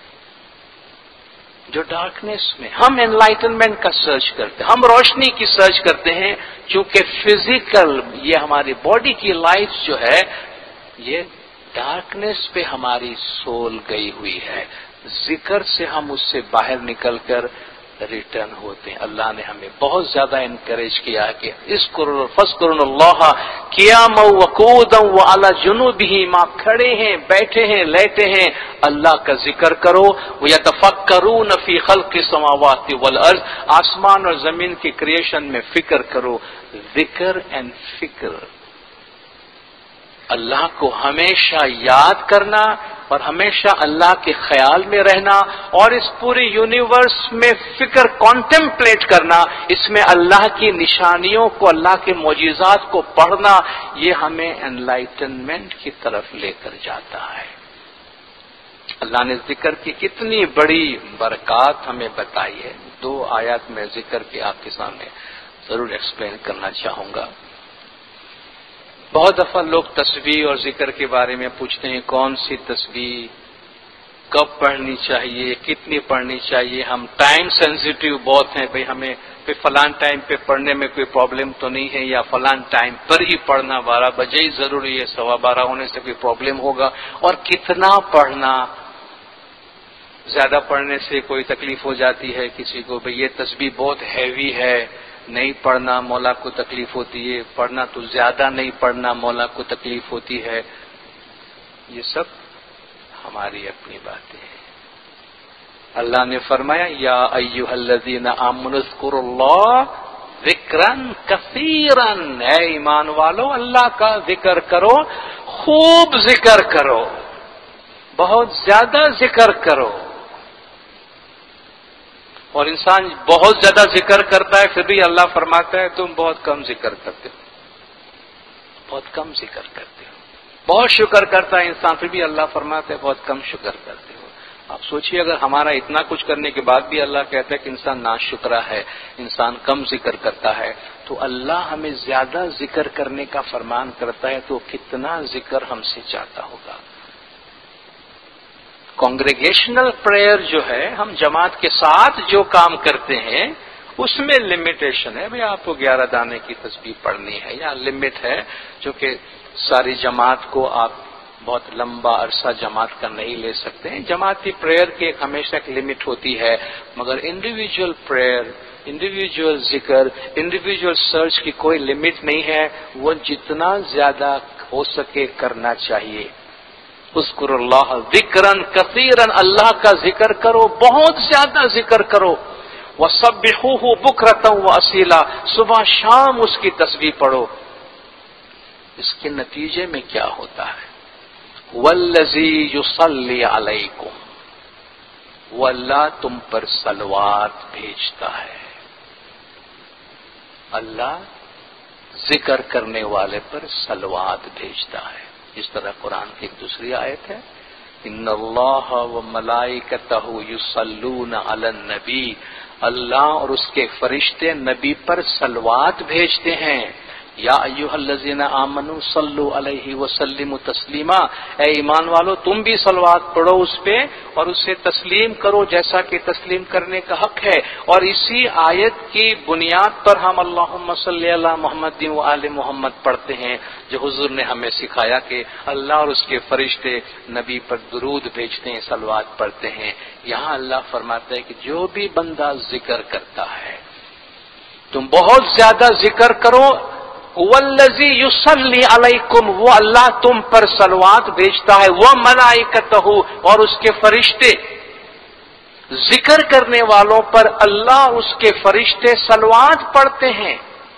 جو ڈارکنیس میں۔ ہم انلائٹنمنٹ کا سرچ کرتے ہیں، ہم روشنی کی سرچ کرتے ہیں، چونکہ فزیکل یہ ہماری باڈی کی لائف جو ہے یہ ڈارکنیس پہ ہماری سول گئی ہوئی ہے۔ ذکر سے ہم اس سے باہر نکل کر ریٹرن ہوتے ہیں۔ اللہ نے ہمیں بہت زیادہ انکریج کیا کہ اس قرآن فذکروا اللہ قیاما وقعودا وعلی جنوبہم، آپ کھڑے ہیں، بیٹھے ہیں، لیٹے ہیں، اللہ کا ذکر کرو۔ ویتفکرون فی خلق السماوات والارض، آسمان اور زمین کی کریشن میں فکر کرو۔ ذکر اینڈ فکر، اللہ کو ہمیشہ یاد کرنا اور ہمیشہ اللہ کے خیال میں رہنا، اور اس پورے یونیورس میں فکر کانٹمپلیٹ کرنا، اس میں اللہ کی نشانیوں کو، اللہ کے معجزات کو پڑھنا، یہ ہمیں انلائٹنمنٹ کی طرف لے کر جاتا ہے۔ اللہ نے ذکر کی کتنی بڑی برکات ہمیں بتائی ہے۔ دو آیات میں ذکر کے آپ کے سامنے ضرور ایکسپلین کرنا چاہوں گا۔ بہت دفعہ لوگ تسبیح اور ذکر کے بارے میں پوچھتے ہیں، کون سی تسبیح کب پڑھنی چاہیے، کتنی پڑھنی چاہیے۔ ہم ٹائم سینسیٹیو بہت ہیں، بھئی ہمیں پہ فلان ٹائم پہ پڑھنے میں کوئی پرابلم تو نہیں ہے، یا فلان ٹائم پر ہی پڑھنا، بارہ بجے ہی ضروری ہے، سوا بارہ ہونے سے کوئی پرابلم ہوگا، اور کتنا پڑھنا۔ زیادہ پڑھنے سے کوئی تکلیف ہو جاتی ہے کسی کو، بھئی یہ تسبیح بہت ہیوی ہے، نہیں پڑھنا مولا کو تکلیف ہوتی ہے، پڑھنا تو زیادہ نہیں پڑھنا مولا کو تکلیف ہوتی ہے۔ یہ سب ہماری اپنی باتیں ہیں۔ اللہ نے فرمایا یا ایھا الذین آمنوا اذکروا اللہ ذکرا کثیرا، اے ایمان والو اللہ کا ذکر کرو، خوب ذکر کرو، بہت زیادہ ذکر کرو۔ اور انسان بہت زیادہ ذکر کرتا ہے پھر بھی اللہ فرماتا ہے تم بہت کم ذکر کرتے ہو، بہت کم ذکر کرتے ہو۔ بہت شکر کرتا ہے انسان پھر بھی اللہ فرماتا ہے بہت کم شکر کرتے ہو۔ آپ سوچئے اگر ہمارا اتنا کچھ کرنے کے بعد بھی اللہ کہتا ہے کہ انسان ناشکرا ہے، انسان کم ذکر کرتا ہے، تو اللہ ہمیں زیادہ ذکر کرنے کا فرمان کرتا ہے تو کتنا ذکر ہم سے چاہتا ہوگا۔ کانگریگیشنل پریئر جو ہے، ہم جماعت کے ساتھ جو کام کرتے ہیں اس میں لمیٹیشن ہے، بھئی آپ کو گیارہ دانے کی تسبیح پڑھنی ہے، یا لمٹ ہے، جو کہ ساری جماعت کو آپ بہت لمبا عرصہ جماعت کا نہیں لے سکتے ہیں۔ جماعتی پریئر کی ایک ہمیشہ ایک لمٹ ہوتی ہے، مگر انڈیویجول پریئر، انڈیویجول ذکر، انڈیویجول سرچ کی کوئی لمٹ نہیں ہے، وہ جتنا زیادہ ہو سکے کرنا چاہیے۔ اذکر اللہ ذکرا کثیرا، اللہ کا ذکر کرو، بہت زیادہ ذکر کرو۔ وسبحوہ بکرۃ واصیلا، صبح شام اس کی تسبیح پڑھو۔ اس کے نتیجے میں کیا ہوتا ہے؟ والذی یصلی علیکم، وہ اللہ تم پر صلوات بھیجتا ہے۔ اللہ ذکر کرنے والے پر صلوات بھیجتا ہے۔ اس طرح قرآن کی ایک دوسری آیت ہے ان اللہ و ملائکتہ یصلون علی النبی، اللہ اور اس کے فرشتے نبی پر صلوات بھیجتے ہیں۔ یا ایھا الذین آمنوا صلوا علیہ وسلموا تسلیما، اے ایمان والو تم بھی صلوات پڑھو اس پہ اور اسے تسلیم کرو جیسا کہ تسلیم کرنے کا حق ہے۔ اور اسی آیت کی بنیاد پر ہم اللہم صلی علی محمد و آل محمد پڑھتے ہیں، جو حضور نے ہمیں سکھایا کہ اللہ اور اس کے فرشتے نبی پر درود بھیجتے ہیں، صلوات پڑھتے ہیں۔ یہاں اللہ فرماتا ہے کہ جو بھی بندہ ذکر کرتا ہے تم بہت زیادہ ذکر کرو، والذی یصلی علیکم، وہ اللہ تم پر صلوات بھیجتا ہے، وہ ملائکتہ اور اس کے فرشتے، ذکر کرنے والوں پر اللہ اور اس کے فرشتے صلوات پڑھتے ہیں۔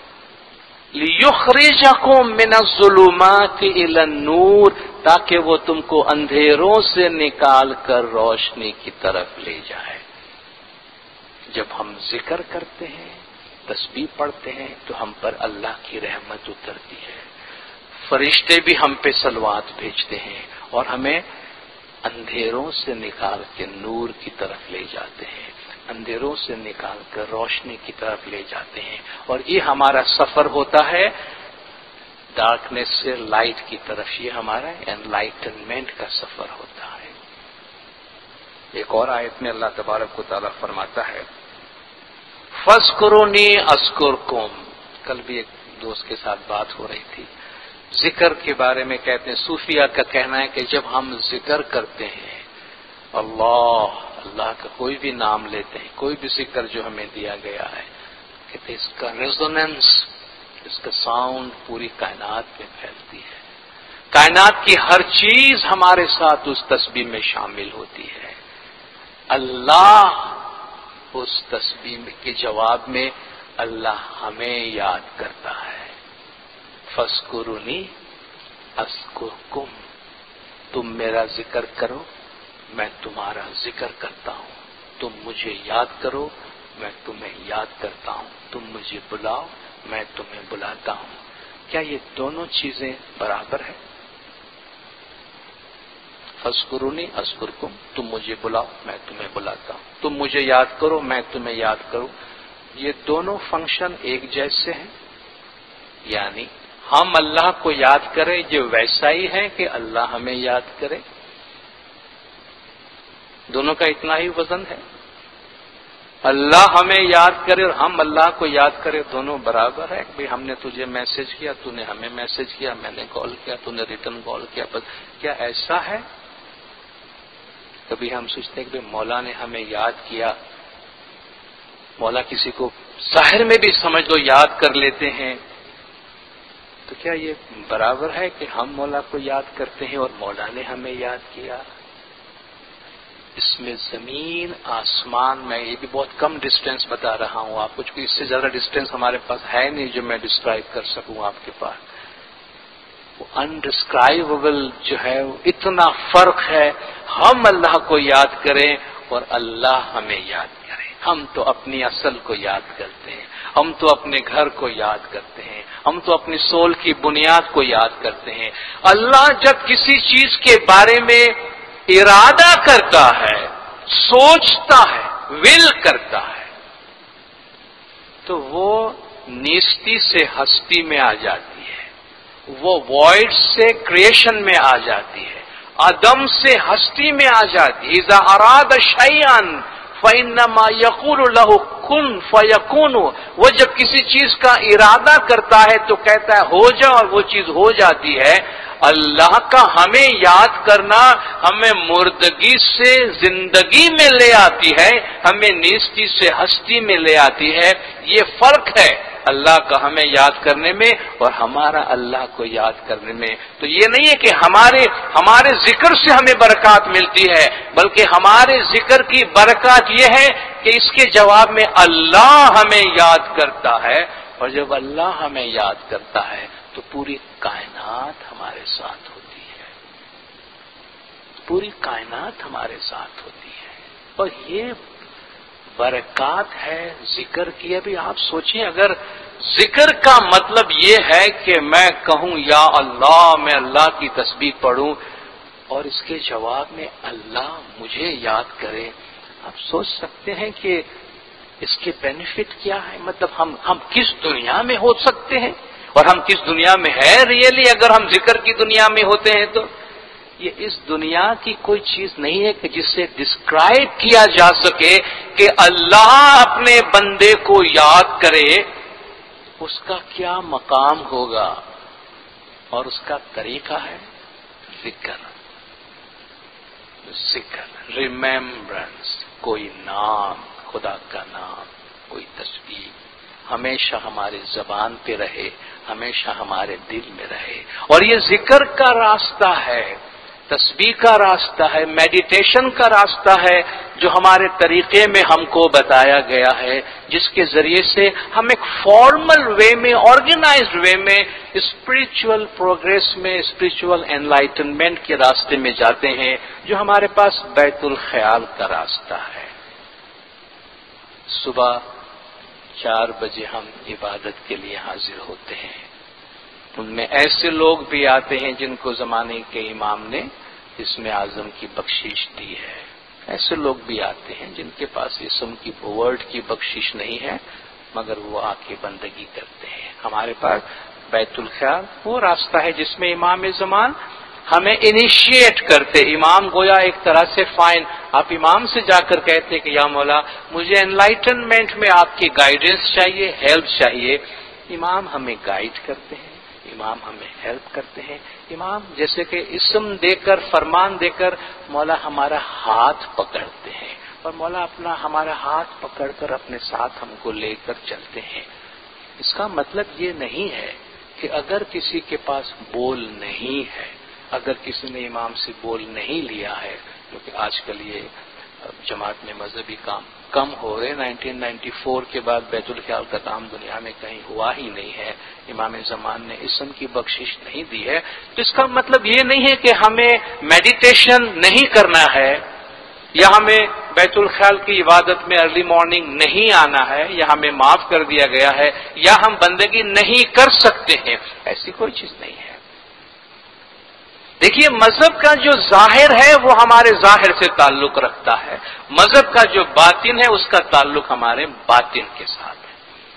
لیخرجکم من الظلمات الی النور، تاکہ وہ تم کو اندھیروں سے نکال کر روشنی کی طرف لے جائے۔ جب ہم ذکر کرتے ہیں، تسبیح پڑھتے ہیں، تو ہم پر اللہ کی رحمت اترتی ہے، فرشتے بھی ہم پہ صلوات بھیجتے ہیں اور ہمیں اندھیروں سے نکال کے نور کی طرف لے جاتے ہیں، اندھیروں سے نکال کر روشنی کی طرف لے جاتے ہیں۔ اور یہ ہمارا سفر ہوتا ہے ڈارکنیس سے لائٹ کی طرف، یہ ہمارا انلائٹنمنٹ کا سفر ہوتا ہے۔ ایک اور آیت میں اللہ تبارک و تعالیٰ فرماتا ہے فَاذْكُرُونِي أَذْكُرْكُمْ، کل بھی ایک دوست کے ساتھ بات ہو رہی تھی، ذکر کے بارے میں کہتے ہیں، صوفیہ کا کہنا ہے کہ جب ہم ذکر کرتے ہیں، اللہ اللہ کا کوئی بھی نام لیتے ہیں، کوئی بھی ذکر جو ہمیں دیا گیا ہے، کہتے ہیں اس کا ریزوننس، اس کا ساؤنڈ پوری کائنات میں پھیلتی ہے، کائنات کی ہر چیز ہمارے ساتھ اس تسبیح میں شامل ہوتی ہے۔ اللہ اس تسبیح کے جواب میں اللہ ہمیں یاد کرتا ہے، فَاذْكُرُونِي أَذْكُرْكُمْ، تم میرا ذکر کرو میں تمہارا ذکر کرتا ہوں، تم مجھے یاد کرو میں تمہیں یاد کرتا ہوں، تم مجھے بلاؤ میں تمہیں بلاتا ہوں۔ کیا یہ دونوں چیزیں برابر ہیں؟ فَاذْكُرُونِي أَذْكُرْكُمْ، تم مجھے بلاؤ میں تمہیں بلاتا ہوں، تم مجھے یاد کرو میں تمہیں یاد کروں، یہ دونوں فنکشن ایک جیسے ہیں؟ یعنی ہم اللہ کو یاد کریں جو ویسا ہی ہے کہ اللہ ہمیں یاد کرے؟ دونوں کا اتنا ہی وزن ہے؟ اللہ ہمیں یاد کرے اور ہم اللہ کو یاد کرے، دونوں برابر ہے؟ کہ ہم نے تجھے میسج کیا، تو نے ہمیں میسج کیا، میں نے کال کیا، تو نے ریٹرن کال کیا، بس کیا ایسا ہے؟ کبھی ہم سوچتے ہیں کہ مولا نے ہمیں یاد کیا، مولا کسی کو ظاہر میں بھی سمجھ لو یاد کر لیتے ہیں، تو کیا یہ برابر ہے کہ ہم مولا کو یاد کرتے ہیں اور مولا نے ہمیں یاد کیا؟ اس میں زمین آسمان، میں یہ بھی بہت کم ڈسٹینس بتا رہا ہوں آپ کو، چونکہ اس سے زیادہ ڈسٹینس ہمارے پاس ہے نہیں جو میں ڈسکرائب کر سکوں آپ کے پاس، وہ انڈسکرائبل جو ہے وہ اتنا فرق ہے، ہم اللہ کو یاد کریں اور اللہ ہمیں یاد کرے۔ ہم تو اپنی اصل کو یاد کرتے ہیں، ہم تو اپنے گھر کو یاد کرتے ہیں، ہم تو اپنی سول کی بنیاد کو یاد کرتے ہیں۔ اللہ جب کسی چیز کے بارے میں ارادہ کرتا ہے، سوچتا ہے، ول کرتا ہے، تو وہ نیستی سے ہستی میں آ جاتی ہے، وہ وائڈ سے کریشن میں آ جاتی ہے، عدم سے ہستی میں آ جاتی ہے۔ اذا اراد شیئا فانما یقول له کن فیکون، وہ جب کسی چیز کا ارادہ کرتا ہے تو کہتا ہے ہو جا، اور وہ چیز ہو جاتی ہے۔ اللہ کا ہمیں یاد کرنا ہمیں مردگی سے زندگی میں لے آتی ہے، ہمیں نیستی سے ہستی میں لے آتی ہے۔ یہ فرق ہے اللہ کا ہمیں یاد کرنے میں اور ہمارا اللہ کو یاد کرنے میں۔ تو یہ نہیں ہے کہ ہمارے ہمارے ذکر سے ہمیں برکات ملتی ہے، بلکہ ہمارے ذکر کی برکات یہ ہے کہ اس کے جواب میں اللہ ہمیں یاد کرتا ہے، اور جب اللہ ہمیں یاد کرتا ہے تو پوری کائنات ہمارے ساتھ ہوتی ہے، پوری کائنات ہمارے ساتھ ہوتی ہے۔ اور یہ برکات ہے ذکر کی۔ ابھی آپ سوچیں، اگر ذکر کا مطلب یہ ہے کہ میں کہوں یا اللہ، میں اللہ کی تسبیح پڑھوں اور اس کے جواب میں اللہ مجھے یاد کرے. آپ سوچ سکتے ہیں کہ اس کے بینیفٹ کیا ہے. مطلب ہم ہم کس دنیا میں ہو سکتے ہیں اور ہم کس دنیا میں ہے ریئلی. اگر ہم ذکر کی دنیا میں ہوتے ہیں تو یہ اس دنیا کی کوئی چیز نہیں ہے کہ جس سے ڈسکرائب کیا جا سکے کہ اللہ اپنے بندے کو یاد کرے اس کا کیا مقام ہوگا. اور اس کا طریقہ ہے ذکر. ذکر ریمیمبرنس. کوئی نام، خدا کا نام، کوئی تسبیح ہمیشہ ہمارے زبان پہ رہے، ہمیشہ ہمارے دل میں رہے. اور یہ ذکر کا راستہ ہے، تسبیح کا راستہ ہے، میڈیٹیشن کا راستہ ہے جو ہمارے طریقے میں ہم کو بتایا گیا ہے، جس کے ذریعے سے ہم ایک فارمل وے میں، آرگنائزڈ وے میں اسپرچول پروگریس میں، اسپرچول انلائٹنمنٹ کے راستے میں جاتے ہیں، جو ہمارے پاس بیت الخیال کا راستہ ہے. صبح چار بجے ہم عبادت کے لیے حاضر ہوتے ہیں. ان میں ایسے لوگ بھی آتے ہیں جن کو زمانے کے امام نے اسم اعظم کی بخشش دی ہے. ایسے لوگ بھی آتے ہیں جن کے پاس اسم کی ورڈ کی بخشش نہیں ہے مگر وہ آ کے بندگی کرتے ہیں. ہمارے پاس بیت الخیال وہ راستہ ہے جس میں امام زمان ہمیں انیشیٹ کرتے. امام گویا ایک طرح سے فائن. آپ امام سے جا کر کہتے کہ یا مولا مجھے انلائٹنمنٹ میں آپ کی گائیڈنس چاہیے، ہیلپ چاہیے. امام ہمیں گائیڈ کرتے ہیں، امام ہمیں ہیلپ کرتے ہیں. امام جیسے کہ اسم دے کر، فرمان دے کر مولا ہمارا ہاتھ پکڑتے ہیں اور مولا اپنا ہمارا ہاتھ پکڑ کر اپنے ساتھ ہم کو لے کر چلتے ہیں. اس کا مطلب یہ نہیں ہے کہ اگر کسی کے پاس بول نہیں ہے، اگر کسی نے امام سے بول نہیں لیا ہے، کیونکہ آج کل یہ جماعت میں مذہبی کام کم ہو رہے. نائنٹین نائنٹی فور کے بعد بیت الخیال کا کام دنیا میں کہیں ہوا ہی نہیں ہے. امام زمان نے اسم کی بخشش نہیں دی ہے. تو اس کا مطلب یہ نہیں ہے کہ ہمیں میڈیٹیشن نہیں کرنا ہے، یا ہمیں بیت الخیال کی عبادت میں ارلی مارننگ نہیں آنا ہے، یا ہمیں معاف کر دیا گیا ہے، یا ہم بندگی نہیں کر سکتے ہیں. ایسی کوئی چیز نہیں ہے. دیکھیے مذہب کا جو ظاہر ہے وہ ہمارے ظاہر سے تعلق رکھتا ہے، مذہب کا جو باطن ہے اس کا تعلق ہمارے باطن کے ساتھ ہے.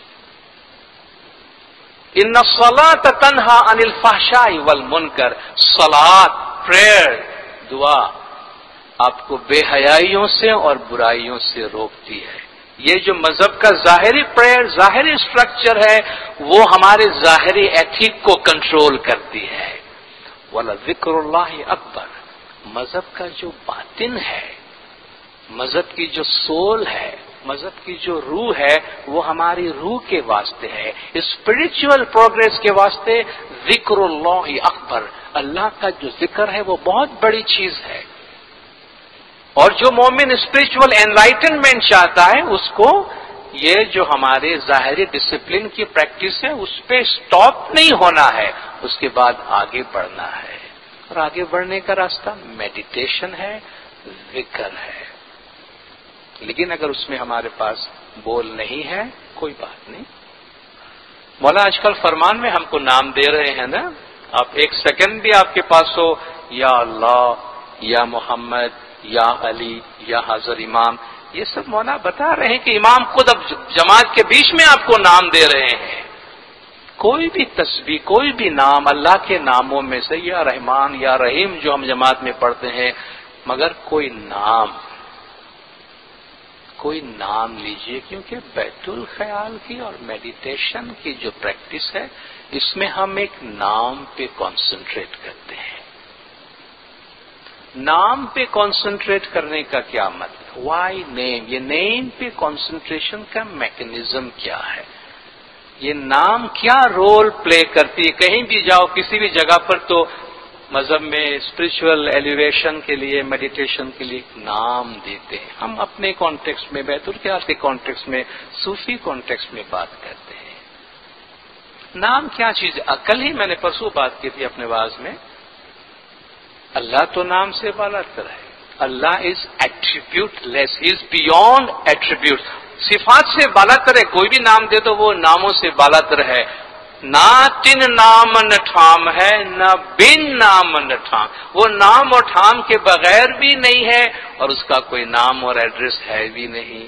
ان الصلاۃ تنہا عن الفحشاء والمنکر. صلاۃ، پریئر، دعا آپ کو بے حیائیوں سے اور برائیوں سے روکتی ہے. یہ جو مذہب کا ظاہری پریئر، ظاہری اسٹرکچر ہے، وہ ہمارے ظاہری ایتھک کو کنٹرول کرتی ہے. وَلَذِكْرُ اللَّهِ اکبر. مذہب کا جو باطن ہے، مذہب کی جو سول ہے، مذہب کی جو روح ہے، وہ ہماری روح کے واسطے ہے. اسپرچول پروگریس کے واسطے ذکر اللہ اکبر. اللہ کا جو ذکر ہے وہ بہت بڑی چیز ہے. اور جو مومن اسپرچول انلائٹنمنٹ چاہتا ہے اس کو یہ جو ہمارے ظاہری ڈسپلن کی پریکٹس ہے اس پہ سٹاپ نہیں ہونا ہے، اس کے بعد آگے بڑھنا ہے. اور آگے بڑھنے کا راستہ میڈیٹیشن ہے، ذکر ہے. لیکن اگر اس میں ہمارے پاس بول نہیں ہے کوئی بات نہیں. مولا آج کل فرمان میں ہم کو نام دے رہے ہیں نا. آپ ایک سیکنڈ بھی آپ کے پاس ہو، یا اللہ، یا محمد، یا علی، یا حضر امام، یہ سب مولا بتا رہے ہیں کہ امام خود اب جماعت کے بیچ میں آپ کو نام دے رہے ہیں. کوئی بھی تسبیح، کوئی بھی نام اللہ کے ناموں میں سے، یا رحمان یا رحیم جو ہم جماعت میں پڑھتے ہیں، مگر کوئی نام کوئی نام لیجئے. کیونکہ بیت الخیال کی اور میڈیٹیشن کی جو پریکٹس ہے اس میں ہم ایک نام پہ کانسنٹریٹ کرتے ہیں. نام پہ کانسنٹریٹ کرنے کا کیا مطلب؟ Why name. یہ نیم پہ کانسنٹریشن کا میکنزم کیا ہے؟ یہ نام کیا رول پلے کرتی ہے؟ کہیں بھی جاؤ کسی بھی جگہ پر تو مذہب میں اسپرچول ایلیویشن کے لیے، میڈیٹیشن کے لیے نام دیتے ہیں. ہم اپنے کانٹیکسٹ میں، بیت الخیال کے کانٹیکسٹ میں، صوفی کانٹیکسٹ میں بات کرتے ہیں. نام کیا چیز ہے؟ کل ہی میں نے پرسوں بات کی تھی اپنے واعظ میں. اللہ تو نام سے بالا تر ہے. اللہ is attributeless, he is beyond attribute. صفات سے بالا تر ہے. کوئی بھی نام دے تو وہ ناموں سے بالا تر ہے. ना तिन नाम न ठाम है, न बिन नाम न ठाम। वो नाम और ठाम के बगैर भी नहीं है और उसका कोई नाम और एड्रेस है भी नहीं।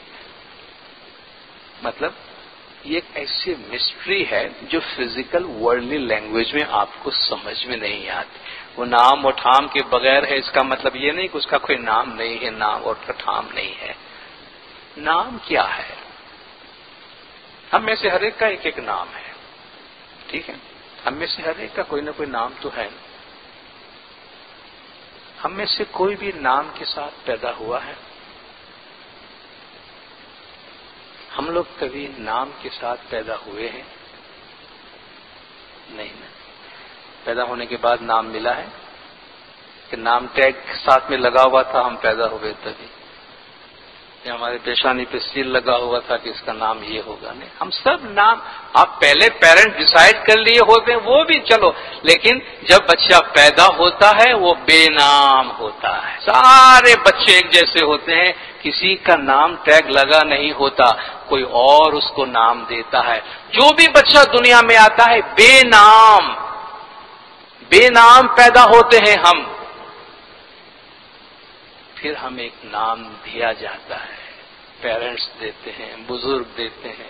मतलब ये एक ऐसी मिस्ट्री है जो फिजिकल वर्ल्डली लैंग्वेज में आपको समझ में नहीं आती। वो नाम और ठाम के बगैर है, इसका मतलब ये नहीं कि उसका कोई नाम नहीं है, नाम और ठाम नहीं है। नाम क्या है? हम में से हर एक का एक एक नाम है, ठीक है? हम में से हर एक का कोई ना कोई नाम तो है। हम में से कोई भी नाम के साथ पैदा हुआ है? हम लोग कभी नाम के साथ पैदा हुए हैं? नहीं ना। पैदा होने के बाद नाम मिला है कि नाम टैग साथ में लगा हुआ था, हम पैदा हुए तभी, या हमारे पेशानी पे सील लगा हुआ था कि इसका नाम ये होगा? नहीं, हम सब नाम आप पहले पेरेंट डिसाइड कर लिए होते हैं, वो भी चलो, लेकिन जब बच्चा पैदा होता है वो बेनाम होता है। सारे बच्चे एक जैसे होते हैं, किसी का नाम टैग लगा नहीं होता, कोई और उसको नाम देता है। जो भी बच्चा दुनिया में आता है बेनाम बेनाम पैदा होते हैं हम, फिर हमें एक नाम दिया जाता है। पेरेंट्स देते हैं, बुजुर्ग देते हैं,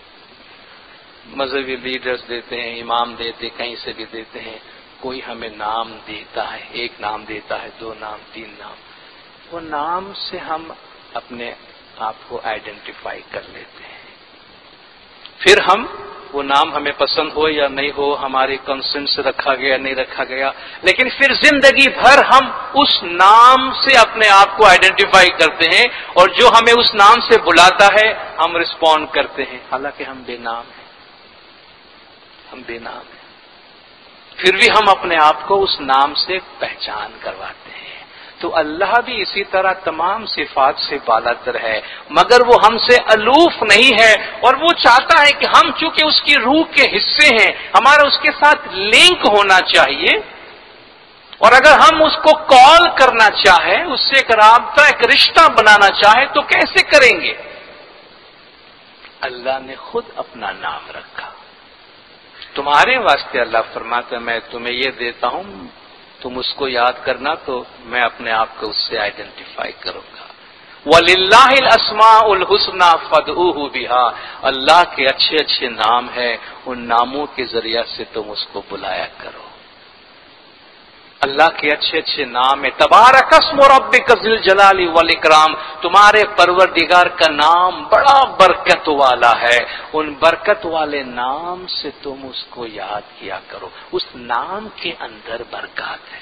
मजहबी लीडर्स देते हैं, इमाम देते, कहीं से भी देते हैं। कोई हमें नाम देता है, एक नाम देता है, दो नाम, तीन नाम। वो नाम से हम अपने आप को आइडेंटिफाई कर लेते हैं। फिर हम वो नाम हमें पसंद हो या नहीं हो, हमारे कंसेंट से रखा गया नहीं रखा गया, लेकिन फिर जिंदगी भर हम उस नाम से अपने आप को आइडेंटिफाई करते हैं और जो हमें उस नाम से बुलाता है हम रिस्पॉन्ड करते हैं, हालांकि हम बेनाम हैं, हम बेनाम हैं। फिर भी हम अपने आप को उस नाम से पहचान करवाते हैं। तो अल्लाह भी इसी तरह तमाम सिफात से बालातर है, मगर वो हमसे अलूफ नहीं है और वो चाहता है कि हम चूंकि उसकी रूह के हिस्से हैं, हमारा उसके साथ लिंक होना चाहिए। और अगर हम उसको कॉल करना चाहे, उससे एक राब्ता, एक रिश्ता बनाना चाहे, तो कैसे करेंगे? अल्लाह ने खुद अपना नाम रखा। तुम्हारे वास्ते अल्लाह फरमाता, मैं तुम्हें ये देता हूं, तुम उसको याद करना, तो मैं अपने आप को उससे आइडेंटिफाई करूंगा। वलिल्लाहिल अस्माउल हुस्ना फदऊहु बिहा। अल्लाह के अच्छे अच्छे नाम है, उन नामों के जरिया से तुम उसको बुलाया करो। अल्लाह के अच्छे अच्छे नाम है। तबारक अस्मु रब्बिका ज़िल जलाली वल इकराम। तुम्हारे परवरदिगार का नाम बड़ा बरकत वाला है, उन बरकत वाले नाम से तुम उसको याद किया करो। उस नाम के अंदर बरकत है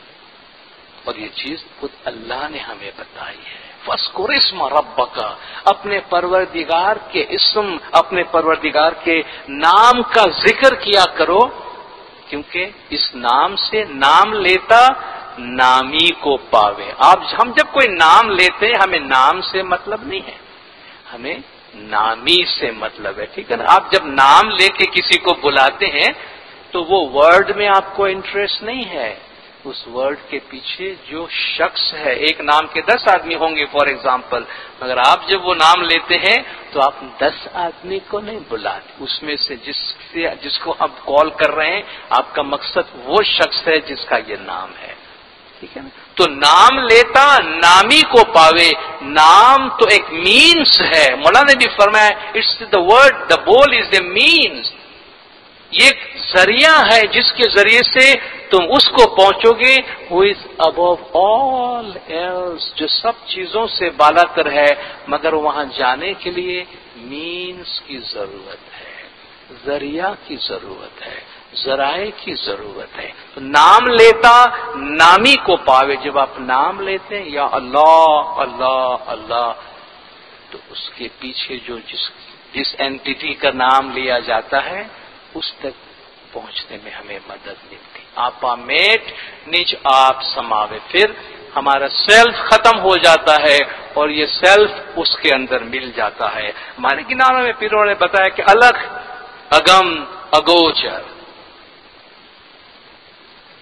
और ये चीज खुद अल्लाह ने हमें बताई है। फस्कुर इस्म रब्बका, अपने परवरदिगार के इस्म, अपने परवरदिगार के नाम का जिक्र किया करो, क्योंकि इस नाम से नाम लेता नामी को पावे। आप हम जब कोई नाम लेते हैं, हमें नाम से मतलब नहीं है, हमें नामी से मतलब है, ठीक है ना? आप जब नाम लेके किसी को बुलाते हैं तो वो वर्ड में आपको इंटरेस्ट नहीं है, उस वर्ड के पीछे जो शख्स है। एक नाम के दस आदमी होंगे फॉर एग्जाम्पल, मगर आप जब वो नाम लेते हैं तो आप दस आदमी को नहीं बुलाते, उसमें से जिससे जिसको आप कॉल कर रहे हैं, आपका मकसद वो शख्स है जिसका ये नाम है, ठीक है ना? तो नाम लेता नामी को पावे। नाम तो एक मीन्स है। मौलाना ने भी फरमाया, इट्स द वर्ड, द बोल इज द मीन्स। ये एक जरिया है जिसके जरिए से तुम उसको पहुंचोगे who is above all else, जो सब चीजों से बालातर है, मगर वहां जाने के लिए मीन्स की जरूरत है, जरिया की जरूरत है, जराए की जरूरत है। तो नाम लेता नामी को पावे। जब आप नाम लेते हैं या अल्लाह अल्लाह अल्लाह, तो उसके पीछे जो जिस जिस एंटिटी का नाम लिया जाता है उस तक पहुंचने में हमें मदद मिलती। आपा मेट निज आप समावे, फिर हमारा सेल्फ खत्म हो जाता है और ये सेल्फ उसके अंदर मिल जाता है। हमारे किनारों में पीरों ने बताया कि अलग अगम अगोचर,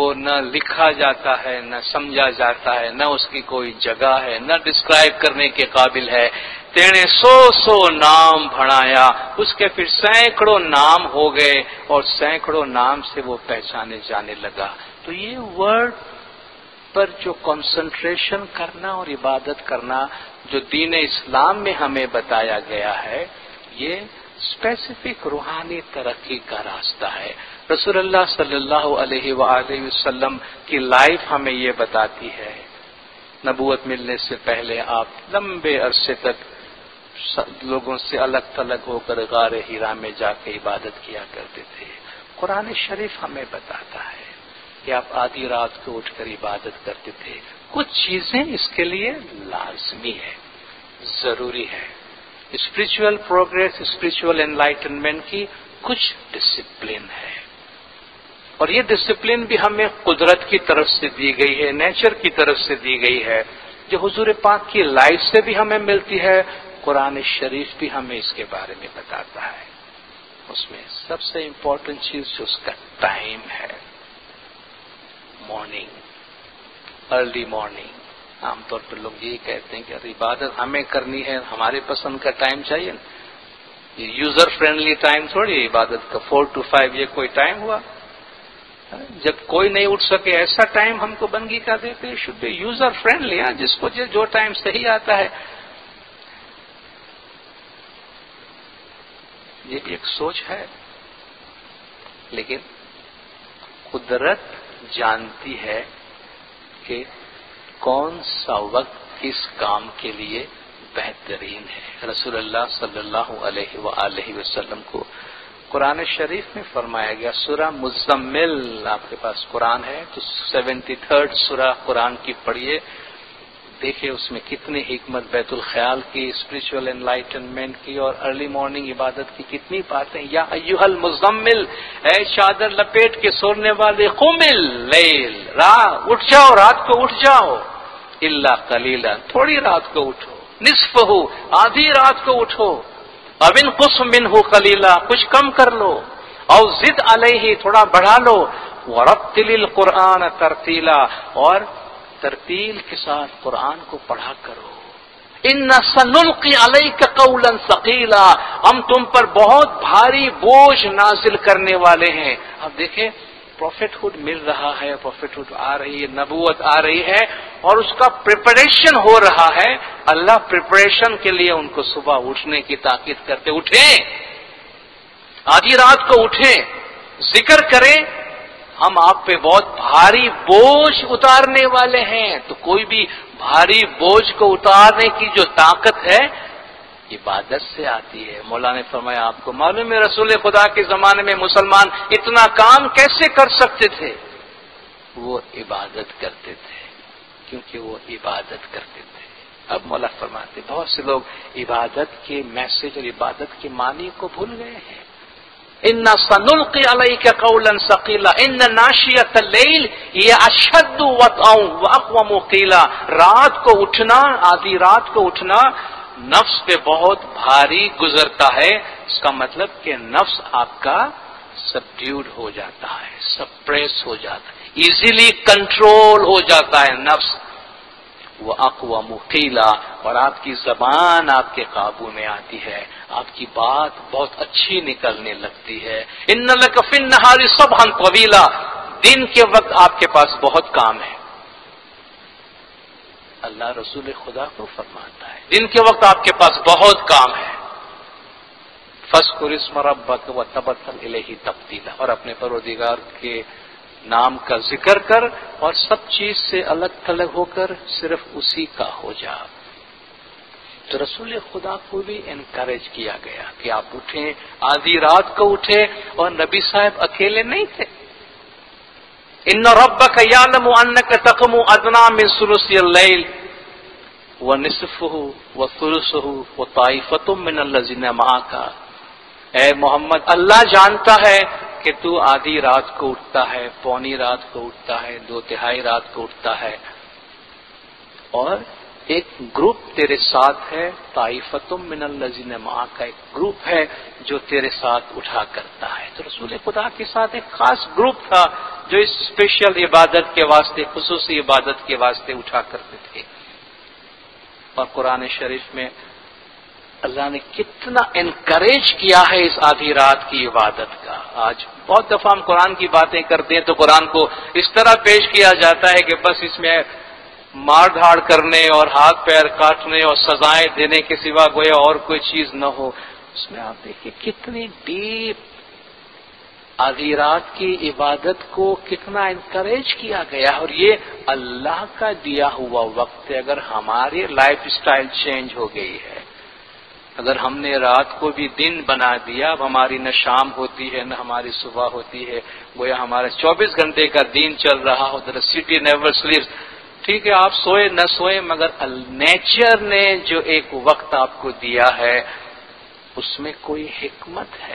وہ نہ لکھا جاتا ہے، نہ سمجھا جاتا ہے، نہ اس کی کوئی جگہ ہے، نہ ڈسکرائب کرنے کے قابل ہے۔ تینے سو سو نام بھڑایا، اس کے پھر سینکڑوں نام ہو گئے اور سینکڑوں نام سے وہ پہچانے جانے لگا۔ تو یہ ورڈ پر جو کنسنٹریشن کرنا اور عبادت کرنا جو دین اسلام میں ہمیں بتایا گیا ہے، یہ اسپیسیفک روحانی ترقی کا راستہ ہے۔ رسول اللہ صلی اللہ علیہ وآلہ وسلم کی لائف ہمیں یہ بتاتی ہے۔ نبوت ملنے سے پہلے آپ لمبے عرصے تک لوگوں سے الگ تھلگ ہو کر غار حرا میں جا کے عبادت کیا کرتے تھے۔ قرآن شریف ہمیں بتاتا ہے کہ آپ آدھی رات کو اٹھ کر عبادت کرتے تھے۔ کچھ چیزیں اس کے لیے لازمی ہے، ضروری ہے۔ اسپرچول پروگریس، اسپرچول انلائٹنمنٹ کی کچھ ڈسپلن ہے، اور یہ ڈسپلن بھی ہمیں قدرت کی طرف سے دی گئی ہے، نیچر کی طرف سے دی گئی ہے، جو حضور پاک کی لائف سے بھی ہمیں ملتی ہے۔ قرآن شریف بھی ہمیں اس کے بارے میں بتاتا ہے۔ اس میں سب سے امپورٹنٹ چیز جو اس کا ٹائم ہے، مارننگ، ارلی مارننگ۔ عام طور پر لوگ یہی کہتے ہیں کہ عبادت ہمیں کرنی ہے، ہمارے پسند کا ٹائم چاہیے نا، یہ یوزر فرینڈلی ٹائم تھوڑی ہے عبادت کا، فور ٹو فائیو یہ کوئی ٹائم ہوا؟ جب کوئی نہیں اٹھ سکے ایسا ٹائم ہم کو بندگی کا دیتے، شوڈ بی یوزر فرینڈلی، جس کو جو ٹائم صحیح آتا ہے۔ یہ بھی ایک سوچ ہے، لیکن قدرت جانتی ہے کہ کون سا وقت کس کام کے لیے بہترین ہے۔ رسول اللہ صلی اللہ علیہ وآلہ وسلم کو قرآن شریف میں فرمایا گیا، سورہ مزمل، آپ کے پاس قرآن ہے تو سیونٹی تھرڈ سورہ قرآن کی پڑھیے، دیکھیں اس میں کتنی حکمت بیت الخیال کی، اسپرچول انلائٹنمنٹ کی اور ارلی مارننگ عبادت کی کتنی باتیں۔ یا ایھا المزمل، اے چادر لپیٹ کے سونے والے، قم اللیل، رات اٹھ جاؤ، رات کو اٹھ جاؤ، الا قلیلا، تھوڑی رات کو اٹھو، نصفہ، آدھی رات کو اٹھو، اب انقص منہ قلیلا، کچھ کم کر لو، او زد علیہ، تھوڑا بڑھا لو، ورتل القرآن ترتیلا، اور ترتیل کے ساتھ قرآن کو پڑھا کرو۔ اِنَّ سَنُلْقِي عَلَيْكَ قَوْلًا ثَقِيلًا، ہم تم پر بہت بھاری بوجھ نازل کرنے والے ہیں۔ اب دیکھیں پروفیٹ ہوڈ مل رہا ہے، پروفیٹ ہوڈ آ رہی ہے، نبوت آ رہی ہے، اور اس کا پریپریشن ہو رہا ہے۔ اللہ پریپریشن کے لیے ان کو صبح اٹھنے کی تاکید کرتے، اٹھیں، آدھی رات کو اٹھیں، ذکر کریں، ہم آپ پہ بہت بھاری بوجھ اتارنے والے ہیں۔ تو کوئی بھی بھاری بوجھ کو اتارنے کی جو طاقت ہے عبادت سے آتی ہے۔ مولا نے فرمایا آپ کو معلوم ہے رسول خدا کے زمانے میں مسلمان اتنا کام کیسے کر سکتے تھے؟ وہ عبادت کرتے تھے، کیونکہ وہ عبادت کرتے تھے۔ اب مولا فرماتے بہت سے لوگ عبادت کے میسج اور عبادت کے معنی کو بھول گئے ہیں۔ ان سنلقی علیک قولا ثقیلا ان ناشیۃ اللیل یہ اشد وطئا واقوم قیلا، رات کو اٹھنا، آدھی رات کو اٹھنا نفس پہ بہت بھاری گزرتا ہے۔ اس کا مطلب کہ نفس آپ کا سبڈیوڈ ہو جاتا ہے، سپریس ہو جاتا ہے، ایزیلی کنٹرول ہو جاتا ہے نفس۔ وہ اقوام قیلا، اور آپ کی زبان آپ کے قابو میں آتی ہے، آپ کی بات بہت اچھی نکلنے لگتی ہے۔ ان لک فی النہار صبحا طویلا، دن کے وقت آپ کے پاس بہت کام ہے۔ اللہ رسول خدا کو فرماتا ہے دن کے وقت آپ کے پاس بہت کام ہے۔ فاذکر اسم ربک وتبتل الیہ تبتیلا، اور اپنے پروردگار کے نام کا ذکر کر اور سب چیز سے الگ تھلگ ہو کر صرف اسی کا ہو جا۔ تو رسول خدا کو بھی انکریج کیا گیا کہ آپ اٹھیں، آدھی رات کو اٹھیں، اور نبی صاحب اکیلے نہیں تھے۔ ان ربک یعلم انک تقوم ادنی من ثلث اللیل ونصفہ وثلثہ وطائفۃ من الذین معک، اے محمد اللہ جانتا ہے کہ تو آدھی رات کو اٹھتا ہے، پونی رات کو اٹھتا ہے، دو تہائی رات کو اٹھتا ہے، اور ایک گروپ تیرے ساتھ ہے، طائفۃ من الذین معک، ایک گروپ ہے جو تیرے ساتھ اٹھا کرتا ہے۔ تو رسول خدا کے ساتھ ایک خاص گروپ تھا جو اس اسپیشل عبادت کے واسطے، خصوصی عبادت کے واسطے اٹھا کرتے تھے۔ اور قرآن شریف میں اللہ نے کتنا انکریج کیا ہے اس آدھی رات کی عبادت کا۔ آج بہت دفعہ ہم قرآن کی باتیں کرتے ہیں تو قرآن کو اس طرح پیش کیا جاتا ہے کہ بس اس میں مار دھاڑ کرنے اور ہاتھ پیر کاٹنے اور سزائیں دینے کے سوا گویا اور کوئی چیز نہ ہو۔ اس میں آپ دیکھیں کتنی ڈیپ آدھی رات کی عبادت کو کتنا انکریج کیا گیا، اور یہ اللہ کا دیا ہوا وقت ہے۔ اگر ہماری لائف سٹائل چینج ہو گئی ہے، اگر ہم نے رات کو بھی دن بنا دیا، اب ہماری نہ شام ہوتی ہے نہ ہماری صبح ہوتی ہے، گویا ہمارا چوبیس گھنٹے کا دن چل رہا ہو، the city never sleeps۔ ٹھیک ہے آپ سوئے نہ سوئے، مگر نیچر نے جو ایک وقت آپ کو دیا ہے اس میں کوئی حکمت ہے،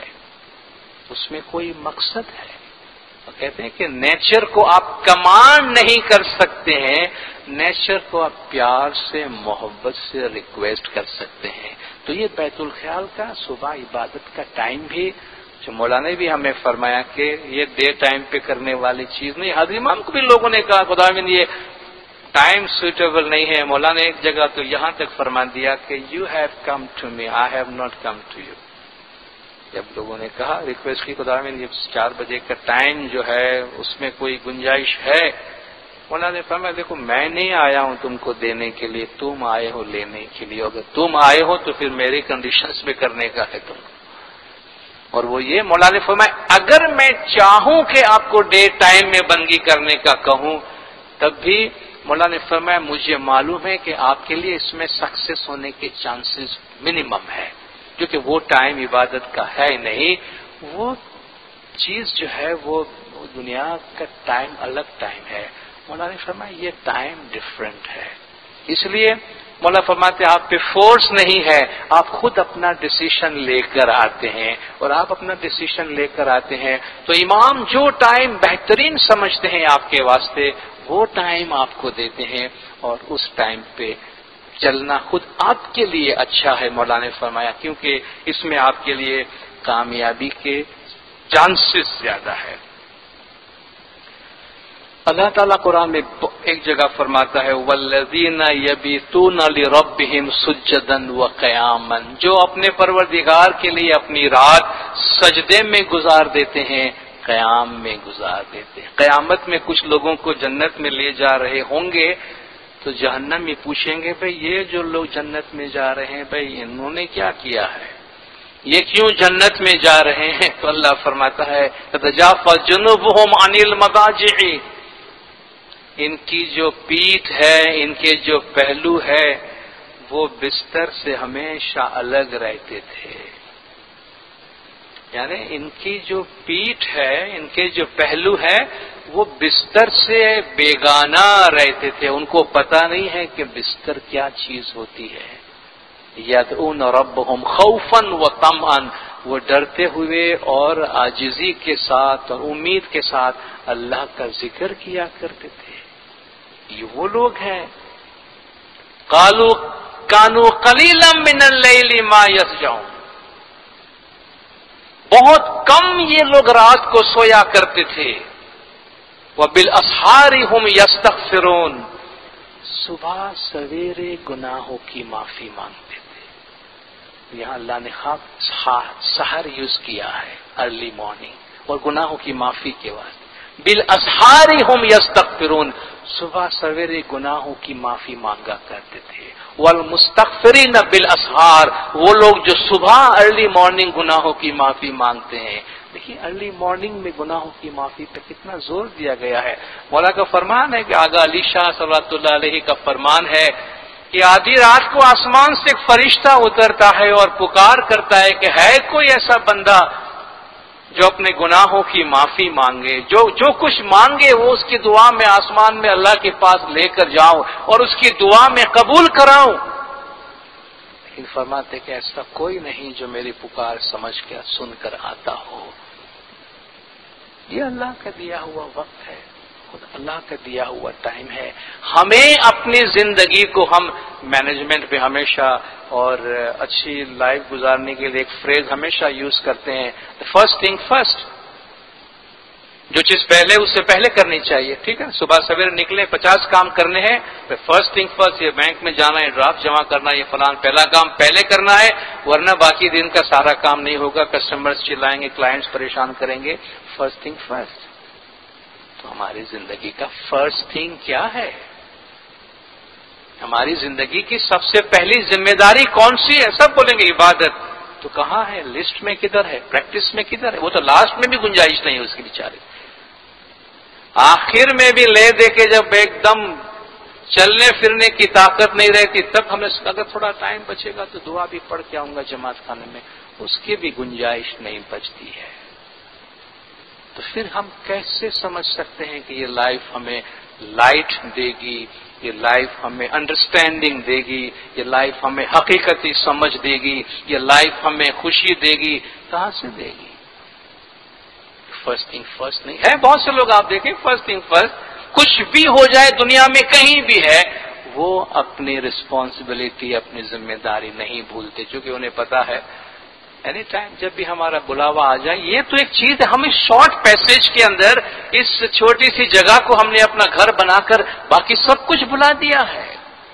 اس میں کوئی مقصد ہے۔ وہ کہتے ہیں کہ نیچر کو آپ کمانڈ نہیں کر سکتے ہیں، نیچر کو آپ پیار سے، محبت سے ریکویسٹ کر سکتے ہیں۔ تو یہ بیت الخیال کا صبح عبادت کا ٹائم بھی، جو مولانا نے بھی ہمیں فرمایا کہ یہ دے ٹائم پہ کرنے والی چیز نہیں۔ حضرت امام کو بھی لوگوں نے کہا خداوند یہ ٹائم سوٹیبل نہیں ہے۔ مولانا نے ایک جگہ تو یہاں تک فرما دیا کہ you have come to me, I have not come to you. جب لوگوں نے کہا ریکویسٹ کی خداوند یہ چار بجے کا ٹائم جو ہے اس میں کوئی گنجائش ہے، مولانا نے فرمایا دیکھو میں نہیں آیا ہوں تم کو دینے کے لیے، تم آئے ہو لینے کے لیے، اگر تم آئے ہو تو پھر میری کنڈیشنز پہ کرنے کا ہے تم۔ اور وہ یہ مولانا نے فرمایا اگر میں چاہوں کہ آپ کو ڈے ٹائم میں بندگی کرنے کا کہوں تب بھی مولانا نے فرمایا مجھے معلوم ہے کہ آپ کے لیے اس میں سکسیس ہونے کے چانسز منیمم ہے، کیونکہ وہ ٹائم عبادت کا ہے نہیں، وہ چیز جو ہے وہ دنیا کا ٹائم الگ ٹائم ہے۔ مولانا نے فرمایا یہ ٹائم ڈفرینٹ ہے، اس لیے مولانا فرماتے ہیں آپ پہ فورس نہیں ہے، آپ خود اپنا ڈیسیشن لے کر آتے ہیں، اور آپ اپنا ڈیسیشن لے کر آتے ہیں تو امام جو ٹائم بہترین سمجھتے ہیں آپ کے واسطے وہ ٹائم آپ کو دیتے ہیں، اور اس ٹائم پہ چلنا خود آپ کے لیے اچھا ہے۔ مولانا نے فرمایا کیونکہ اس میں آپ کے لیے کامیابی کے چانسز زیادہ ہے۔ اللہ تعالیٰ قرآن میں ایک جگہ فرماتا ہے وَالَّذِينَ يَبِيتُونَ لِرَبِّهِمْ سُجَّدًا وَقِيَامًا، جو اپنے پروردگار کے لیے اپنی رات سجدے میں گزار دیتے ہیں، قیام میں گزار دیتے ہیں۔ قیامت میں کچھ لوگوں کو جنت میں لے جا رہے ہوں گے تو جہنم میں پوچھیں گے بھئی یہ جو لوگ جنت میں جا رہے ہیں بھئی انہوں نے کیا کیا ہے، یہ کیوں جنت میں جا رہے ہیں؟ تو اللہ فرماتا ہے تَتَجَافَى جُنُوبُهُمْ عَنِ الْمَضَاجِعِ، ان کی جو پیٹھ ہے، ان کے جو پہلو ہے وہ بستر سے ہمیشہ الگ رہتے تھے، یعنی ان کی جو پیٹھ ہے، ان کے جو پہلو ہے وہ بستر سے بیگانہ رہتے تھے، ان کو پتہ نہیں ہے کہ بستر کیا چیز ہوتی ہے۔ یدعون ربهم خوفا وطمعا، وہ ڈرتے ہوئے اور عاجزی کے ساتھ اور امید کے ساتھ اللہ کا ذکر کیا کرتے تھے۔ یہ وہ لوگ ہیں قالوا كانوا قليلا من الليل ما يسجعون، بہت کم یہ لوگ رات کو سویا کرتے تھے، وبالاسحار هم يستغفرون، صبح سویرے گناہوں کی معافی مانگتے تھے۔ یہاں اللہ نے خواب سحر یوز کیا ہے، ارلی مارننگ، اور گناہوں کی معافی کے واسطے۔ بالاسحار هم يستغفرون، صبح سویرے گناہوں کی معافی مانگا کرتے تھے۔ والمستغفرین بالاسحار، وہ لوگ جو صبح ارلی مارننگ گناہوں کی معافی مانگتے ہیں۔ دیکھیے ارلی مارننگ میں گناہوں کی معافی پہ کتنا زور دیا گیا ہے۔ مولا کا فرمان ہے کہ آغا علی شاہ صلی اللہ علیہ کا فرمان ہے کہ آدھی رات کو آسمان سے ایک فرشتہ اترتا ہے اور پکار کرتا ہے کہ ہے کوئی ایسا بندہ جو اپنے گناہوں کی معافی مانگے، جو جو کچھ مانگے وہ اس کی دعا میں آسمان میں اللہ کے پاس لے کر جاؤں اور اس کی دعا میں قبول کراؤں۔ لیکن فرماتے کہ ایسا کوئی نہیں جو میری پکار سمجھ کر سن کر آتا ہو۔ یہ اللہ کا دیا ہوا وقت ہے، خود اللہ کا دیا ہوا ٹائم ہے۔ ہمیں اپنی زندگی کو ہم مینجمنٹ پہ ہمیشہ اور اچھی لائف گزارنے کے لیے ایک فریز ہمیشہ یوز کرتے ہیں، فرسٹ تھنگ فرسٹ، جو چیز پہلے اس سے پہلے کرنی چاہیے. ٹھیک ہے, صبح سویرے نکلے, پچاس کام کرنے ہیں, فرسٹ تھنگ فرسٹ, یہ بینک میں جانا ہے, ڈرافٹ جمع کرنا ہے, یہ فلان پہلا کام پہلے کرنا ہے, ورنہ باقی دن کا سارا کام نہیں ہوگا, کسٹمرز چلائیں گے, کلائنٹس پریشان کریں گے. First thing first. تو ہماری زندگی کا فرسٹ تھنگ کیا ہے؟ ہماری زندگی کی سب سے پہلی ذمہ داری کون سی ہے؟ سب بولیں گے عبادت. تو کہاں ہے؟ لسٹ میں کدھر ہے؟ پریکٹس میں کدھر ہے؟ وہ تو لاسٹ میں بھی گنجائش نہیں ہے اس کی بیچارے. آخر میں بھی لے دے کے جب ایک دم چلنے پھرنے کی طاقت نہیں رہتی, تب ہم نے اگر تھوڑا ٹائم بچے گا تو دعا بھی پڑھ کے آؤں گا جماعت خانے میں, اس کی بھی گنجائش نہیں بچتی ہے. تو پھر ہم کیسے سمجھ سکتے ہیں کہ یہ لائف ہمیں لائٹ دے گی, یہ لائف ہمیں انڈرسٹینڈنگ دے گی, یہ لائف ہمیں حقیقتی سمجھ دے گی, یہ لائف ہمیں خوشی دے گی؟ کہاں سے دے گی؟ فرسٹ تھنگ فرسٹ نہیں ہے. بہت سے لوگ آپ دیکھیں فرسٹ تھنگ فرسٹ, کچھ بھی ہو جائے دنیا میں کہیں بھی ہے, وہ اپنی رسپانسبلٹی, اپنی ذمہ داری نہیں بھولتے, چونکہ انہیں پتا ہے اینی ٹائم جب بھی ہمارا بلاوا آ جائے. یہ تو ایک چیز ہے, ہم اس شارٹ پیسج کے اندر اس چھوٹی سی جگہ کو ہم نے اپنا گھر بنا کر باقی سب کچھ بلا دیا ہے.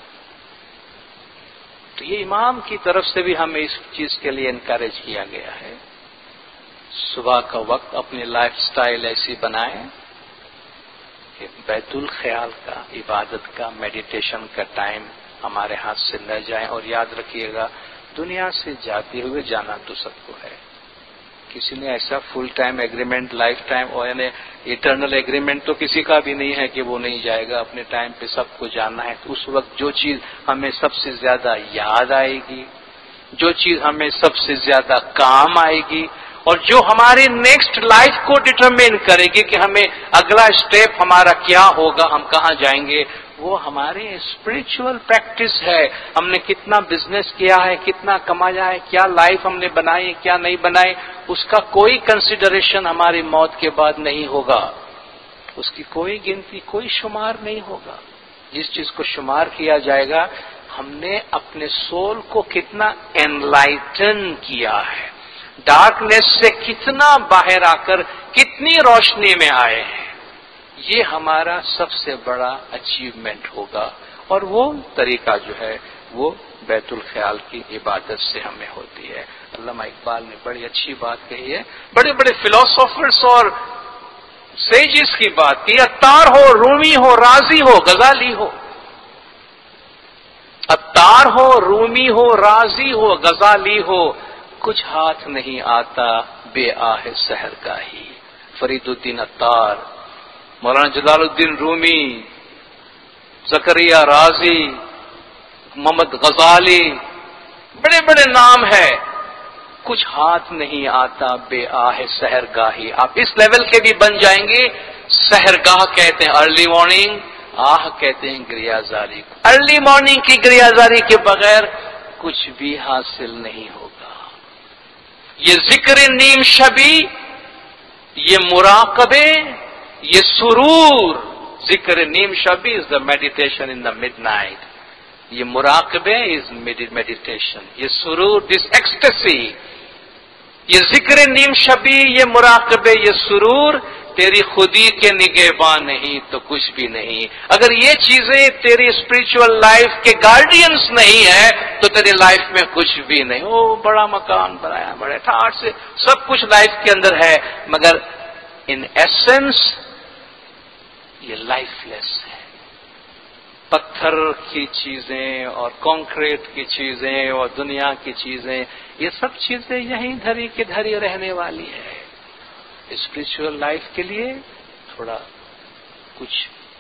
تو یہ امام کی طرف سے بھی ہمیں اس چیز کے لیے انکریج کیا گیا ہے. صبح کا وقت اپنی لائف سٹائل ایسی بنائیں کہ بیت الخیال کا, عبادت کا, میڈیٹیشن کا ٹائم ہمارے ہاتھ سے نہ جائیں. اور یاد رکھیے گا, دنیا سے جاتے ہوئے جانا تو سب کو ہے. کسی نے ایسا full time agreement, lifetime اور یعنی ایٹرنل ایگریمنٹ تو کسی کا بھی نہیں ہے کہ وہ نہیں جائے گا. اپنے ٹائم پہ سب کو جانا ہے. تو اس وقت جو چیز ہمیں سب سے زیادہ یاد آئے گی, جو چیز ہمیں سب سے زیادہ کام آئے گی, اور جو ہماری نیکسٹ لائف کو ڈٹرمین کرے گی کہ ہمیں اگلا اسٹیپ ہمارا کیا ہوگا, ہم کہاں جائیں گے, وہ ہماری اسپرچل پریکٹس ہے. ہم نے کتنا بزنس کیا ہے, کتنا کمایا ہے, کیا لائف ہم نے بنائی, کیا نہیں بنائی, اس کا کوئی کنسیڈریشن ہماری موت کے بعد نہیں ہوگا. اس کی کوئی گنتی, کوئی شمار نہیں ہوگا. جس چیز کو شمار کیا جائے گا, ہم نے اپنے سول کو کتنا انلائٹن کیا ہے, ڈارکنیس سے کتنا باہر آ کر کتنی روشنی میں آئے ہیں. یہ ہمارا سب سے بڑا اچیومنٹ ہوگا. اور وہ طریقہ جو ہے وہ بیت الخیال کی عبادت سے ہمیں ہوتی ہے. علامہ اقبال نے بڑی اچھی بات کہی ہے, بڑے بڑے فلاسفرز اور سیجز کی بات کی. عطار ہو, رومی ہو, رازی ہو, غزالی ہو. عطار ہو, رومی ہو, رازی ہو, غزالی ہو, کچھ ہاتھ نہیں آتا بے آہ سحر گاہی. فرید الدین عطار, مولانا جلال الدین رومی, زکریا رازی, محمد غزالی, بڑے بڑے نام ہیں. کچھ ہاتھ نہیں آتا بے آہ سحر گاہی. آپ اس لیول کے بھی بن جائیں گے. سحر گاہ کہتے ہیں ارلی مارننگ, آہ کہتے ہیں گریازاری. ارلی مارننگ کی گریازاری کے بغیر کچھ بھی حاصل نہیں ہوگا. یہ ذکر نیم شبی, یہ مراقبے, یہ سرور. ذکر نیم شبی is the meditation in the midnight. یہ مراقبے از میڈیٹیشن. یہ سرور, دس ایکسٹسی. یہ ذکر نیم شبی, یہ مراقبے, یہ سرور تیری خودی کے نگہباں نہیں تو کچھ بھی نہیں. اگر یہ چیزیں تیری اسپرچل لائف کے گارڈینس نہیں ہے تو تیری لائف میں کچھ بھی نہیں. او بڑا مکان بنایا, بڑے ٹھاٹ سے سب کچھ لائف کے اندر ہے, مگر ان ایسنس یہ لائف لیس ہے. پتھر کی چیزیں اور کنکریٹ کی چیزیں اور دنیا کی چیزیں, یہ سب چیزیں یہیں دھری کے دھری رہنے والی ہے. اسپرچل لائف کے لیے تھوڑا کچھ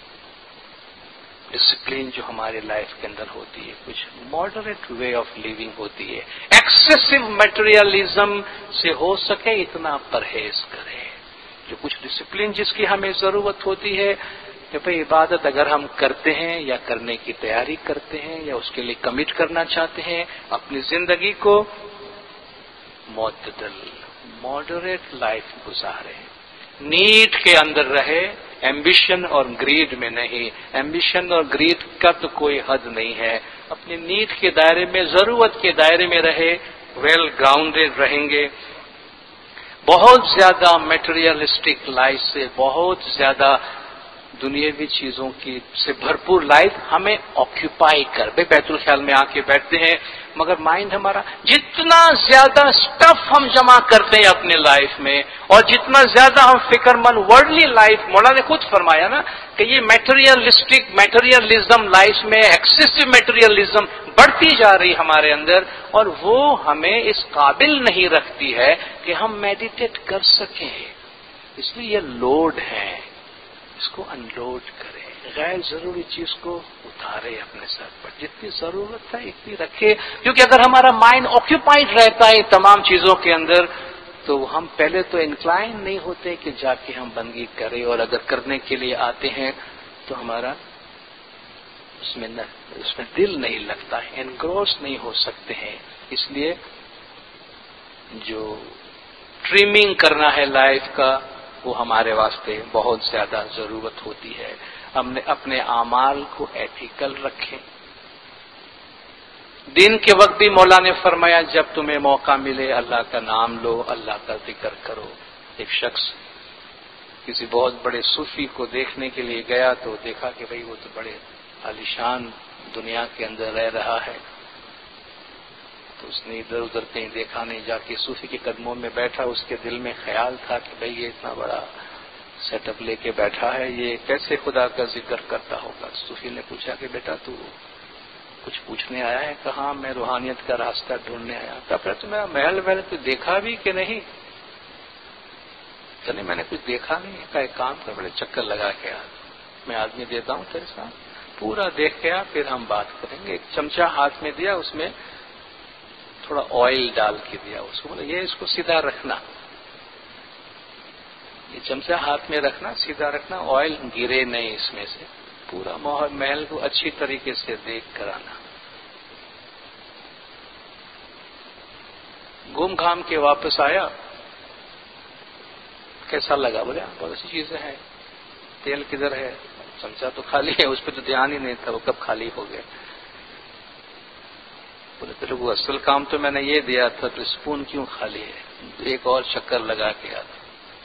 ڈسپلین جو ہماری لائف کے اندر ہوتی ہے, کچھ ماڈریٹ وے آف لیونگ ہوتی ہے. ایکسیسو میٹریلزم سے ہو سکے اتنا پرہیز کرے. جو کچھ ڈسپلین جس کی ہمیں ضرورت ہوتی ہے کہ بھئی عبادت اگر ہم کرتے ہیں یا کرنے کی تیاری کرتے ہیں یا اس کے لیے کمٹ کرنا چاہتے ہیں, اپنی زندگی کو معتدل ماڈریٹ لائف گزارے. نیڈ کے اندر رہے, ایمبیشن اور گریڈ میں نہیں. ایمبیشن اور گریڈ کا تو کوئی حد نہیں ہے. اپنے نیڈ کے دائرے میں, ضرورت کے دائرے میں رہے, ویل گراؤنڈڈ رہیں گے. بہت زیادہ میٹیریلسٹک لائف سے، بہت زیادہ دنیاوی چیزوں کی سے بھرپور لائف ہمیں آکیوپائی کر بے بیت الخیال میں آ کے بیٹھتے ہیں، مگر مائنڈ ہمارا جتنا زیادہ سٹف ہم جمع کرتے ہیں اپنے لائف میں، اور جتنا زیادہ ہم فکر مند ورلڈلی لائف، مولانا نے خود فرمایا نا کہ یہ میٹیریلسٹک میٹیریلزم لائف میں ایکسیسو میٹیریلزم بڑھتی جا رہی ہمارے اندر، اور وہ ہمیں اس قابل نہیں رکھتی ہے کہ ہم میڈیٹیٹ کر سکیں. اس لیے یہ لوڈ ہے، اس کو انلوڈ کرے، غیر ضروری چیز کو اتارے اپنے سر پر، جتنی ضرورت ہے اتنی رکھے. کیونکہ اگر ہمارا مائنڈ آکیوپائڈ رہتا ہے تمام چیزوں کے اندر، تو ہم پہلے تو انکلائن نہیں ہوتے کہ جا کے ہم بندگی کریں، اور اگر کرنے کے لیے آتے ہیں تو ہمارا اس میں اس میں دل نہیں لگتا ہے، انگروس نہیں ہو سکتے ہیں. اس لیے جو ٹریمنگ کرنا ہے لائف کا، وہ ہمارے واسطے بہت زیادہ ضرورت ہوتی ہے. ہم نے اپنے اعمال کو ایتھیکل رکھیں. دن کے وقت بھی مولا نے فرمایا جب تمہیں موقع ملے اللہ کا نام لو، اللہ کا ذکر کرو. ایک شخص کسی بہت بڑے صوفی کو دیکھنے کے لیے گیا تو دیکھا کہ بھئی وہ تو بڑے عالیشان دنیا کے اندر رہ رہا ہے، تو اس نے ادھر ادھر کہیں دیکھا نہیں، جا کے صوفی کے قدموں میں بیٹھا. اس کے دل میں خیال تھا کہ بھئی یہ اتنا بڑا سیٹ اپ لے کے بیٹھا ہے، یہ کیسے خدا کا ذکر کرتا ہوگا. صوفی نے پوچھا کہ بیٹا تو کچھ پوچھنے آیا ہے؟ کہا میں روحانیت کا راستہ ڈھونڈنے آیا. کہا تو میرا محل محل تو دیکھا بھی کہ نہیں؟ کہ نہیں میں نے کچھ دیکھا نہیں. کہا ایک کام کر، بڑے چکر لگا کے آ، میں آدمی دیتا ہوں تیرے ساتھ، پورا دیکھ کے آ، پھر ہم بات کریں گے. ایک چمچہ ہاتھ میں دیا، اس میں تھوڑا آئل ڈال کے دیا. اس کو بولا یہ اس کو سیدھا رکھنا، یہ چمچہ ہاتھ میں رکھنا، سیدھا رکھنا، آئل گرے نہیں اس میں سے. پورا محل کو اچھی طریقے سے دیکھ کر آنا. گھوم گھام کے واپس آیا. کیسا لگا؟ بولے بہت اچھی چیزیں ہیں. تیل کدھر ہے؟ چمچہ تو خالی ہے. اس پہ تو دھیان ہی نہیں تھا وہ کب خالی ہو گیا. بولے تیرے کو اصل کام تو میں نے یہ دیا تھا، تو اسپون کیوں خالی ہے؟ ایک اور چکر لگا کے آتا.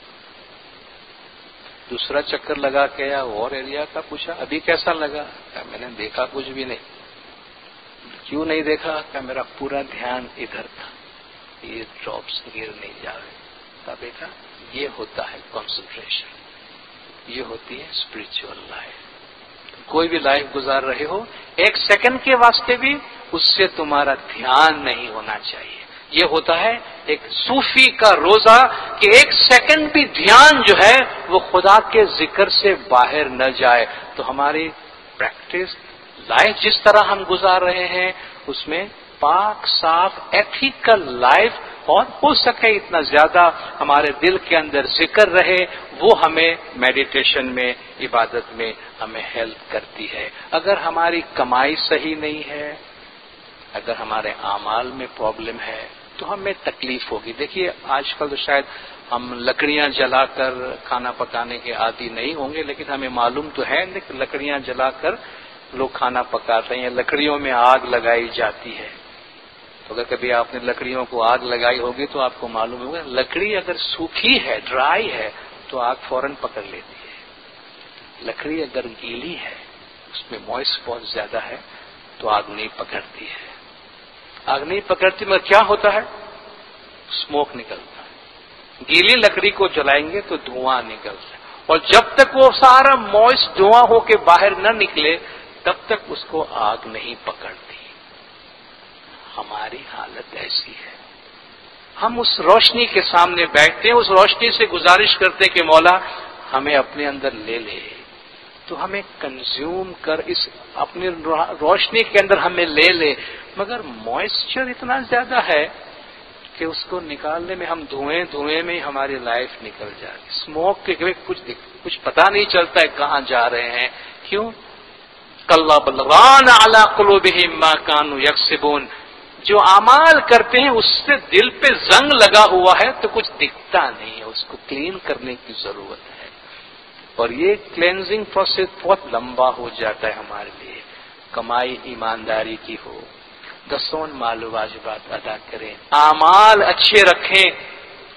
دوسرا چکر لگا کے آیا، اور ایریا کا پوچھا ابھی کیسا لگا؟ کہ میں نے دیکھا کچھ بھی نہیں. کیوں نہیں دیکھا؟ کہ میرا پورا دھیان ادھر تھا، یہ ڈراپس گر نہیں جا رہے. کہا بیٹا یہ ہوتا ہے کنسنٹریشن، یہ ہوتی ہے اسپرچل لائف. کوئی بھی لائف گزار رہے ہو، ایک سیکنڈ کے واسطے بھی اس سے تمہارا دھیان نہیں ہونا چاہیے. یہ ہوتا ہے ایک صوفی کا روزہ کہ ایک سیکنڈ بھی دھیان جو ہے وہ خدا کے ذکر سے باہر نہ جائے. تو ہماری پریکٹس لائف جس طرح ہم گزار رہے ہیں اس میں پاک صاف ایتھیکل لائف، اور ہو سکے اتنا زیادہ ہمارے دل کے اندر ذکر رہے، وہ ہمیں میڈیٹیشن میں، عبادت میں ہمیں ہیلپ کرتی ہے. اگر ہماری کمائی صحیح نہیں ہے، اگر ہمارے اعمال میں پرابلم ہے تو ہمیں تکلیف ہوگی. دیکھیے آج کل تو شاید ہم لکڑیاں جلا کر کھانا پکانے کے عادی نہیں ہوں گے، لیکن ہمیں معلوم تو ہے کہ لکڑیاں جلا کر لوگ کھانا پکاتے ہیں، لکڑیوں میں آگ لگائی جاتی ہے. تو اگر کبھی آپ نے لکڑیوں کو آگ لگائی ہوگی تو آپ کو معلوم ہوگا لکڑی اگر سوکھی ہے، ڈرائی ہے، تو آگ فوراً پکڑ لیتی ہے. لکڑی اگر گیلی ہے، اس میں موئسچر بہت زیادہ ہے، تو آگ نہیں پکڑتی ہے. آگ نہیں پکڑتی مگر کیا ہوتا ہے؟ اسموک نکلتا ہے. گیلی لکڑی کو جلائیں گے تو دھواں نکلتا ہے، اور جب تک وہ سارا موئسچر دھواں ہو کے باہر نہ نکلے تب تک اس کو آگ نہیں پکڑتی. ہماری حالت ایسی ہے. ہم اس روشنی کے سامنے بیٹھتے ہیں، اس روشنی سے گزارش کرتے ہیں کہ مولا ہمیں اپنے اندر لے لے. تو ہمیں کنزیوم کر اس اپنی روشنی کے اندر ہمیں لے لے، مگر موئسچر اتنا زیادہ ہے کہ اس کو نکالنے میں ہم دھوئیں دھوئیں میں ہماری لائف نکل جائے. اسموک کے کچھ کچھ پتہ نہیں چلتا ہے کہاں جا رہے ہیں. کیوں؟ کلا بل ران علی قلوبہم ما کانوا یکسبون. جو اعمال کرتے ہیں اس سے دل پہ زنگ لگا ہوا ہے تو کچھ دکھتا نہیں ہے، اس کو کلین کرنے کی ضرورت ہے. اور یہ کلینزنگ پروسیس بہت لمبا ہو جاتا ہے ہمارے لیے. کمائی ایمانداری کی ہو، دسون مال واجبات ادا کریں، اعمال اچھے رکھیں،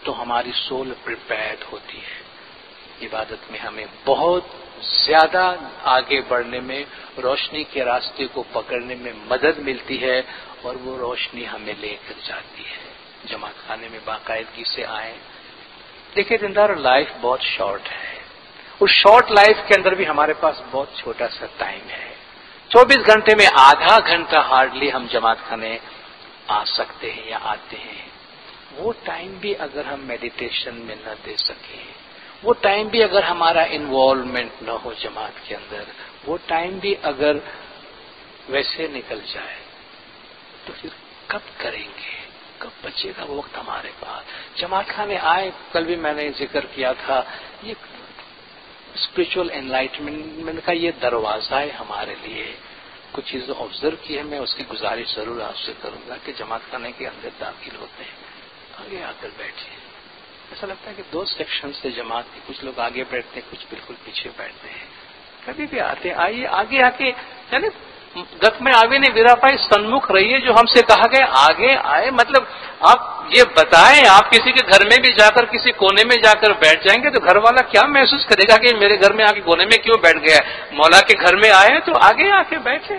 تو ہماری سول پریپیئرڈ ہوتی ہے. عبادت میں ہمیں بہت زیادہ آگے بڑھنے میں، روشنی کے راستے کو پکڑنے میں مدد ملتی ہے، اور وہ روشنی ہمیں لے کر جاتی ہے. جماعت خانے میں باقاعدگی سے آئیں. دیکھیں زندہ لائف بہت شارٹ ہے. اس شارٹ لائف کے اندر بھی ہمارے پاس بہت چھوٹا سا ٹائم ہے. چوبیس گھنٹے میں آدھا گھنٹہ ہارڈلی ہم جماعت خانے آ سکتے ہیں یا آتے ہیں. وہ ٹائم بھی اگر ہم میڈیٹیشن میں نہ دے سکیں، وہ ٹائم بھی اگر ہمارا انوالومنٹ نہ ہو جماعت کے اندر، وہ ٹائم بھی اگر ویسے نکل جائے، تو پھر کب کریں گے؟ کب بچے گا وہ وقت ہمارے پاس؟ جماعت خانے آئے. کل بھی میں نے ذکر کیا تھا، یہ اسپرچل انلائٹمنٹ کا یہ دروازہ ہے ہمارے لیے. کچھ چیزیں آبزرو کی ہے، میں اس کی گزارش ضرور آپ سے کروں گا کہ جماعت خانے کے اندر داخل ہوتے ہیں، آگے آ کر بیٹھے. ایسا لگتا ہے کہ دو سیکشن سے جماعت کے، کچھ لوگ آگے بیٹھتے ہیں، کچھ بالکل پیچھے بیٹھتے ہیں. کبھی بھی آتے ہیں، آئیے آگے آ کے، یعنی گت میں آوے نے ویرا پائی سنمکھ رہیے. جو ہم سے کہا گیا آگے آئے، مطلب آپ یہ بتائیں، آپ کسی کے گھر میں بھی جا کر کسی کونے میں جا کر بیٹھ جائیں گے تو گھر والا کیا محسوس کرے گا کہ میرے گھر میں آ کے کونے میں کیوں بیٹھ گیا؟ مولا کے گھر میں آئے تو آگے آ کے بیٹھے،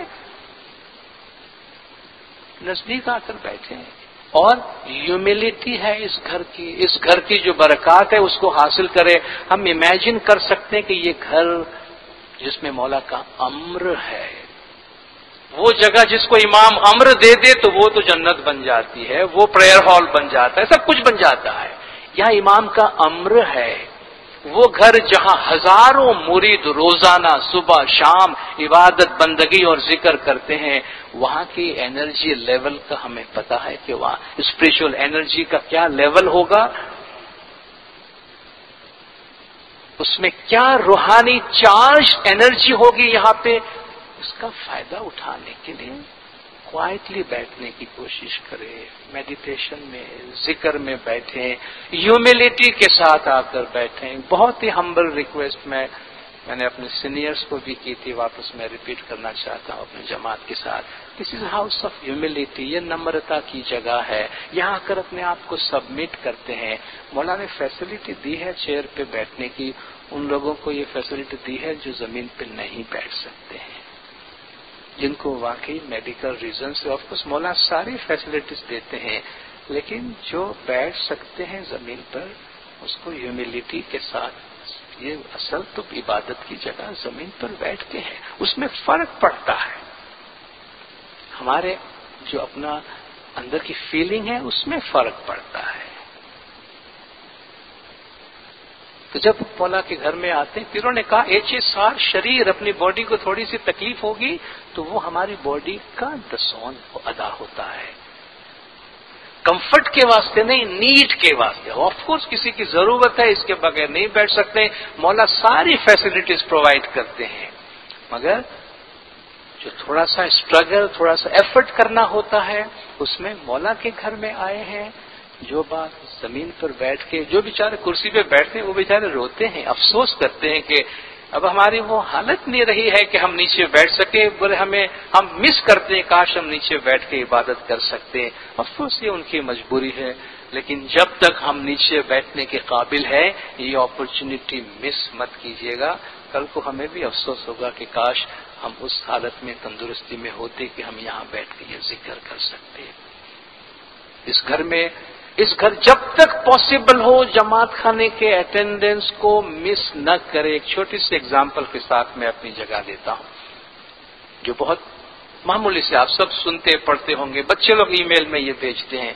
نزدیک آ کر بیٹھے. اور ہیوملٹی ہے اس گھر کی، اس گھر کی جو برکات ہے اس کو حاصل کرے. ہم امیجن کر سکتے ہیں کہ یہ گھر جس میں مولا کا امر ہے، وہ جگہ جس کو امام امر دے دے تو وہ تو جنت بن جاتی ہے، وہ پریئر ہال بن جاتا ہے، سب کچھ بن جاتا ہے. یہاں امام کا امر ہے. وہ گھر جہاں ہزاروں مرید روزانہ صبح شام عبادت بندگی اور ذکر کرتے ہیں، وہاں کی انرجی لیول کا ہمیں پتا ہے کہ وہاں اسپرچل انرجی کا کیا لیول ہوگا، اس میں کیا روحانی چارج انرجی ہوگی. یہاں پہ اس کا فائدہ اٹھانے کے لیے کوائٹلی بیٹھنے کی کوشش کرے، میڈیٹیشن میں ذکر میں بیٹھیں، ہیوملٹی کے ساتھ آ کر بیٹھیں. بہت ہی ہمبل ریکویسٹ میں میں نے اپنے سینئرز کو بھی کی تھی، واپس میں ریپیٹ کرنا چاہتا ہوں اپنے جماعت کے ساتھ. This is house of humility. یہ نمرتا کی جگہ ہے. یہاں آ کر اپنے آپ کو سبمٹ کرتے ہیں. مولا نے فیسلٹی دی ہے چیئر پہ بیٹھنے کی، ان لوگوں کو یہ فیسلٹی دی ہے جو زمین پہ نہیں بیٹھ سکتے ہیں، جن کو واقعی میڈیکل ریزن سے. آف کورس مولا ساری فیسلٹیز دیتے ہیں، لیکن جو بیٹھ سکتے ہیں زمین پر اس کو ہیوملٹی کے ساتھ. یہ اصل تو عبادت کی جگہ زمین پر بیٹھ کے ہے، اس میں فرق پڑتا ہے. ہمارے جو اپنا اندر کی فیلنگ ہے اس میں فرق پڑتا ہے. تو جب مولا کے گھر میں آتے ہیں، پیروں نے کہا ایچے سار شریر، اپنی باڈی کو تھوڑی سی تکلیف ہوگی تو وہ ہماری باڈی کا دسون ادا ہوتا ہے. کمفرٹ کے واسطے نہیں، نیڈ کے واسطے. آف کورس کسی کی ضرورت ہے، اس کے بغیر نہیں بیٹھ سکتے. مولا ساری فیسلٹیز پرووائڈ کرتے ہیں، مگر جو تھوڑا سا اسٹرگل، تھوڑا سا ایفرٹ کرنا ہوتا ہے، اس میں مولا کے گھر میں آئے ہیں. جو بات زمین پر بیٹھ کے، جو بیچارے کرسی پہ بیٹھتے ہیں وہ بیچارے روتے ہیں، افسوس کرتے ہیں کہ اب ہماری وہ حالت نہیں رہی ہے کہ ہم نیچے بیٹھ سکے. بولے ہمیں ہم مس کرتے ہیں، کاش ہم نیچے بیٹھ کے عبادت کر سکتے. افسوس یہ ان کی مجبوری ہے، لیکن جب تک ہم نیچے بیٹھنے کے قابل ہیں یہ اپرچونٹی مس مت کیجیے گا. کل کو ہمیں بھی افسوس ہوگا کہ کاش ہم اس حالت میں تندرستی میں ہوتے کہ ہم یہاں بیٹھ کے یہ ذکر کر سکتے. اس گھر میں اس گھر جب تک پاسبل ہو جماعت خانے کے اٹینڈنس کو مس نہ کرے. ایک چھوٹی سی اگزامپل کے ساتھ میں اپنی جگہ دیتا ہوں جو بہت معمولی سے آپ سب سنتے پڑھتے ہوں گے. بچے لوگ ای میل میں یہ بھیجتے ہیں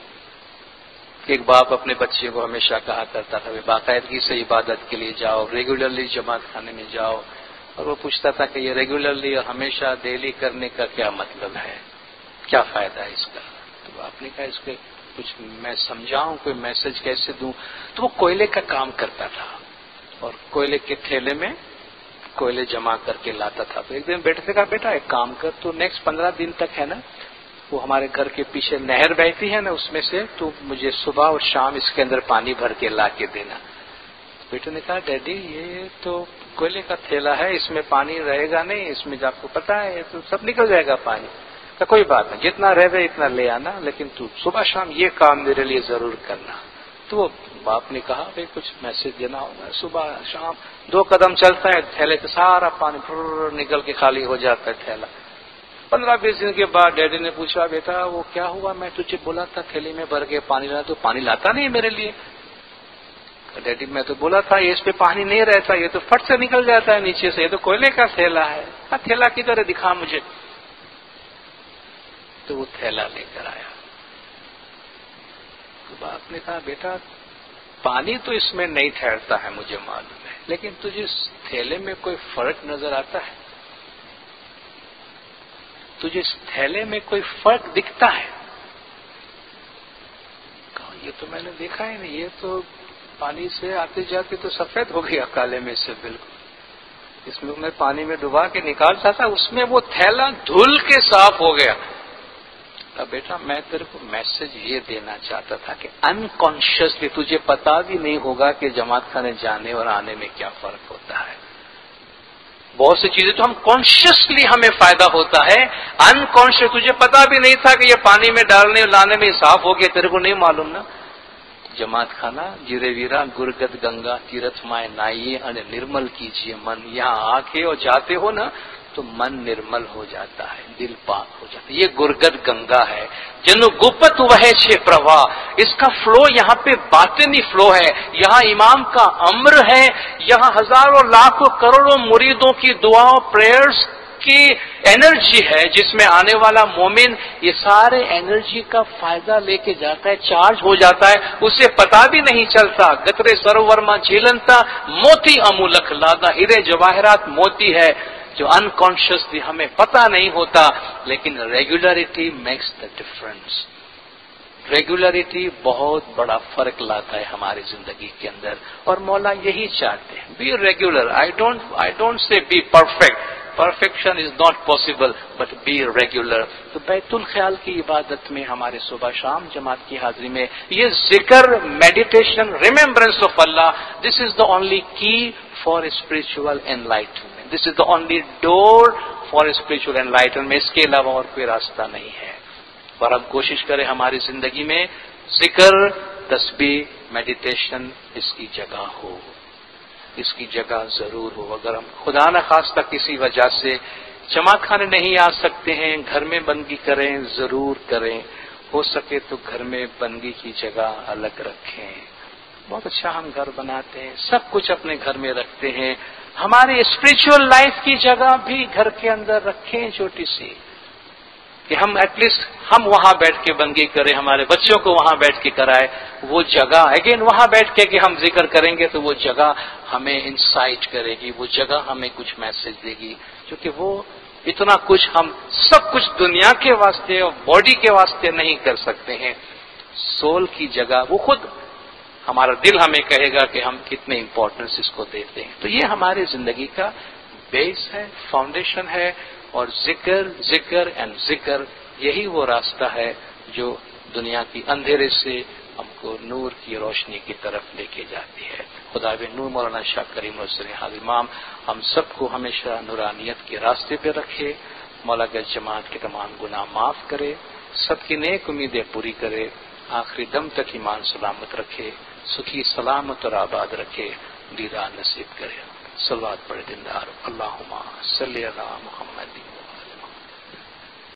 کہ ایک باپ اپنے بچے کو ہمیشہ کہا کرتا تھا باقاعدگی سے عبادت کے لیے جاؤ، ریگولرلی جماعت خانے میں جاؤ. اور وہ پوچھتا تھا کہ یہ ریگولرلی اور ہمیشہ ڈیلی کرنے کا کیا مطلب ہے، کیا فائدہ ہے اس کا. تو آپ نے کہا اس کے کچھ میں سمجھاؤں، کوئی میسج کیسے دوں. تو وہ کوئلے کا کام کرتا تھا اور کوئلے کے تھیلے میں کوئلے جمع کر کے لاتا تھا. تو ایک دن بیٹے سے کہا بیٹا ایک کام کر، تو نیکسٹ پندرہ دن تک ہے نا وہ ہمارے گھر کے پیچھے نہر بہتی ہے نا اس میں سے، تو مجھے صبح اور شام اس کے اندر پانی بھر کے لا کے دینا. بیٹے نے کہا ڈیڈی یہ تو کوئلے کا تھیلا ہے، اس میں پانی رہے گا نہیں، اس میں آپ کو پتا ہے تو سب نکل جائے گا پانی. کہ کوئی بات نہیں، جتنا رہ گئے اتنا لے آنا، لیکن تو صبح شام یہ کام میرے لیے ضرور کرنا. تو تو وہ باپ نے کہا بھائی کچھ میسج دینا ہوگا، صبح شام دو قدم چلتا ہے تھیلے سے سارا پانی نکل کے خالی ہو جاتا ہے تھیلا۔ پندرہ بیس دن کے بعد ڈیڈی نے پوچھا بیٹا وہ کیا ہوا، میں تجھے بولا تھا تھیلی میں بھر کے پانی لانا، تو پانی لاتا نہیں میرے لیے۔ ڈیڈی میں تو بولا تھا اس پہ پانی نہیں رہتا، یہ تو فٹ سے نکل جاتا ہے نیچے سے، یہ تو کوئلے کا تھیلا ہے۔ ہاں تھیلا کی طرح دکھا مجھے۔ تو وہ تھیلا لے کر آیا۔ تو باپ نے کہا بیٹا پانی تو اس میں نہیں ٹھہرتا ہے مجھے معلوم ہے، لیکن تجھے اس تھیلے میں کوئی فرق نظر آتا ہے؟ تجھے اس تھیلے میں کوئی فرق دکھتا ہے؟ کہا یہ تو میں نے دیکھا ہی نہیں، یہ تو پانی سے آتے جاتے تو سفید ہو گیا کالے میں سے بالکل۔ اس میں میں پانی میں ڈبا کے نکالتا تھا، اس میں وہ تھیلا دھل کے صاف ہو گیا۔ کہا بیٹا میں تیرے کو میسج یہ دینا چاہتا تھا کہ انکانشیسلی تجھے پتا بھی نہیں ہوگا کہ جماعت خانے جانے اور آنے میں کیا فرق ہوتا ہے۔ بہت سی چیزیں تو ہم کانشیسلی ہمیں فائدہ ہوتا ہے، انکانشیس تجھے پتا بھی نہیں تھا کہ یہ پانی میں ڈالنے اور لانے میں صاف ہو گیا، تیرے کو نہیں معلوم نا۔ جماعت خانہ جیرے ویرا گرگت گنگا تیرتھ مائے نائیے ان نرمل کیجیے من، یہاں آ کے اور جاتے ہو نا تو من نرمل ہو جاتا ہے، دل پاک ہو جاتا ہے۔ یہ گرگت گنگا ہے، جنو گپت وہے چھے پرواہ، اس کا فلو یہاں پہ باطنی فلو ہے، یہاں امام کا امر ہے، یہاں ہزاروں لاکھوں کروڑوں مریدوں کی دعاؤں پریئرز کی انرجی ہے، جس میں آنے والا مومن یہ سارے انرجی کا فائدہ لے کے جاتا ہے، چارج ہو جاتا ہے، اسے پتا بھی نہیں چلتا۔ گترے سروورما جھیلنتا موتی امولک لادا، ہیرے جواہرات موتی ہے جو انکانشیسلی ہمیں پتا نہیں ہوتا، لیکن regularity makes the difference. Regularity بہت بڑا فرق لاتا ہے ہماری زندگی کے اندر، اور مولا یہی چاہتے ہیں، be regular. I don't I don't say be perfect, perfection is not possible but be regular. تو بیت الخیال کی عبادت میں ہمارے صبح شام جماعت کی حاضری میں یہ ذکر، میڈیٹیشن، ریممبرنس آف اللہ، this is the only key for spiritual enlightenment, this is the only door for spiritual enlightenment. اس کے علاوہ اور کوئی راستہ نہیں ہے۔ اور ہم کوشش کریں ہماری زندگی میں ذکر، تسبیح، میڈیٹیشن اس کی جگہ ہو، اس کی جگہ ضرور ہو۔ اگر ہم خدا نہ خواستہ کسی وجہ سے جماعت خانے نہیں آ سکتے ہیں، گھر میں بندگی کریں، ضرور کریں، ہو سکے تو گھر میں بندگی کی جگہ الگ رکھیں۔ بہت اچھا ہم گھر بناتے ہیں، سب کچھ اپنے گھر میں رکھتے ہیں، ہمارے اسپرچل لائف کی جگہ بھی گھر کے اندر رکھیں چھوٹی سی، کہ ہم ایٹ لیسٹ ہم وہاں بیٹھ کے بندگی کریں، ہمارے بچوں کو وہاں بیٹھ کے کرائے۔ وہ جگہ اگین وہاں بیٹھ کے کہ ہم ذکر کریں گے تو وہ جگہ ہمیں انسائٹ کرے گی، وہ جگہ ہمیں کچھ میسج دے گی، کیونکہ وہ اتنا کچھ ہم سب کچھ دنیا کے واسطے اور باڈی کے واسطے نہیں کر سکتے ہیں۔ سول کی جگہ وہ خود ہمارا دل ہمیں کہے گا کہ ہم کتنے امپورٹنس اس کو دیتے ہیں۔ تو یہ ہماری زندگی کا بیس ہے، فاؤنڈیشن ہے، اور ذکر ذکر اینڈ ذکر یہی وہ راستہ ہے جو دنیا کی اندھیرے سے ہم کو نور کی روشنی کی طرف لے کے جاتی ہے۔ خدا بے نور مولانا شاہ کریم حسین حاضر امام ہم سب کو ہمیشہ نورانیت کے راستے پہ رکھے، مولا گنج جماعت کے تمام گناہ معاف کرے، سب کی نیک امیدیں پوری کرے، آخری دم تک ایمان سلامت رکھے، سکھی سلامت اور آباد رکھے، دیدار نصیب کرے۔ صلوات پڑھے دلدار، اللہم صلی علی محمد۔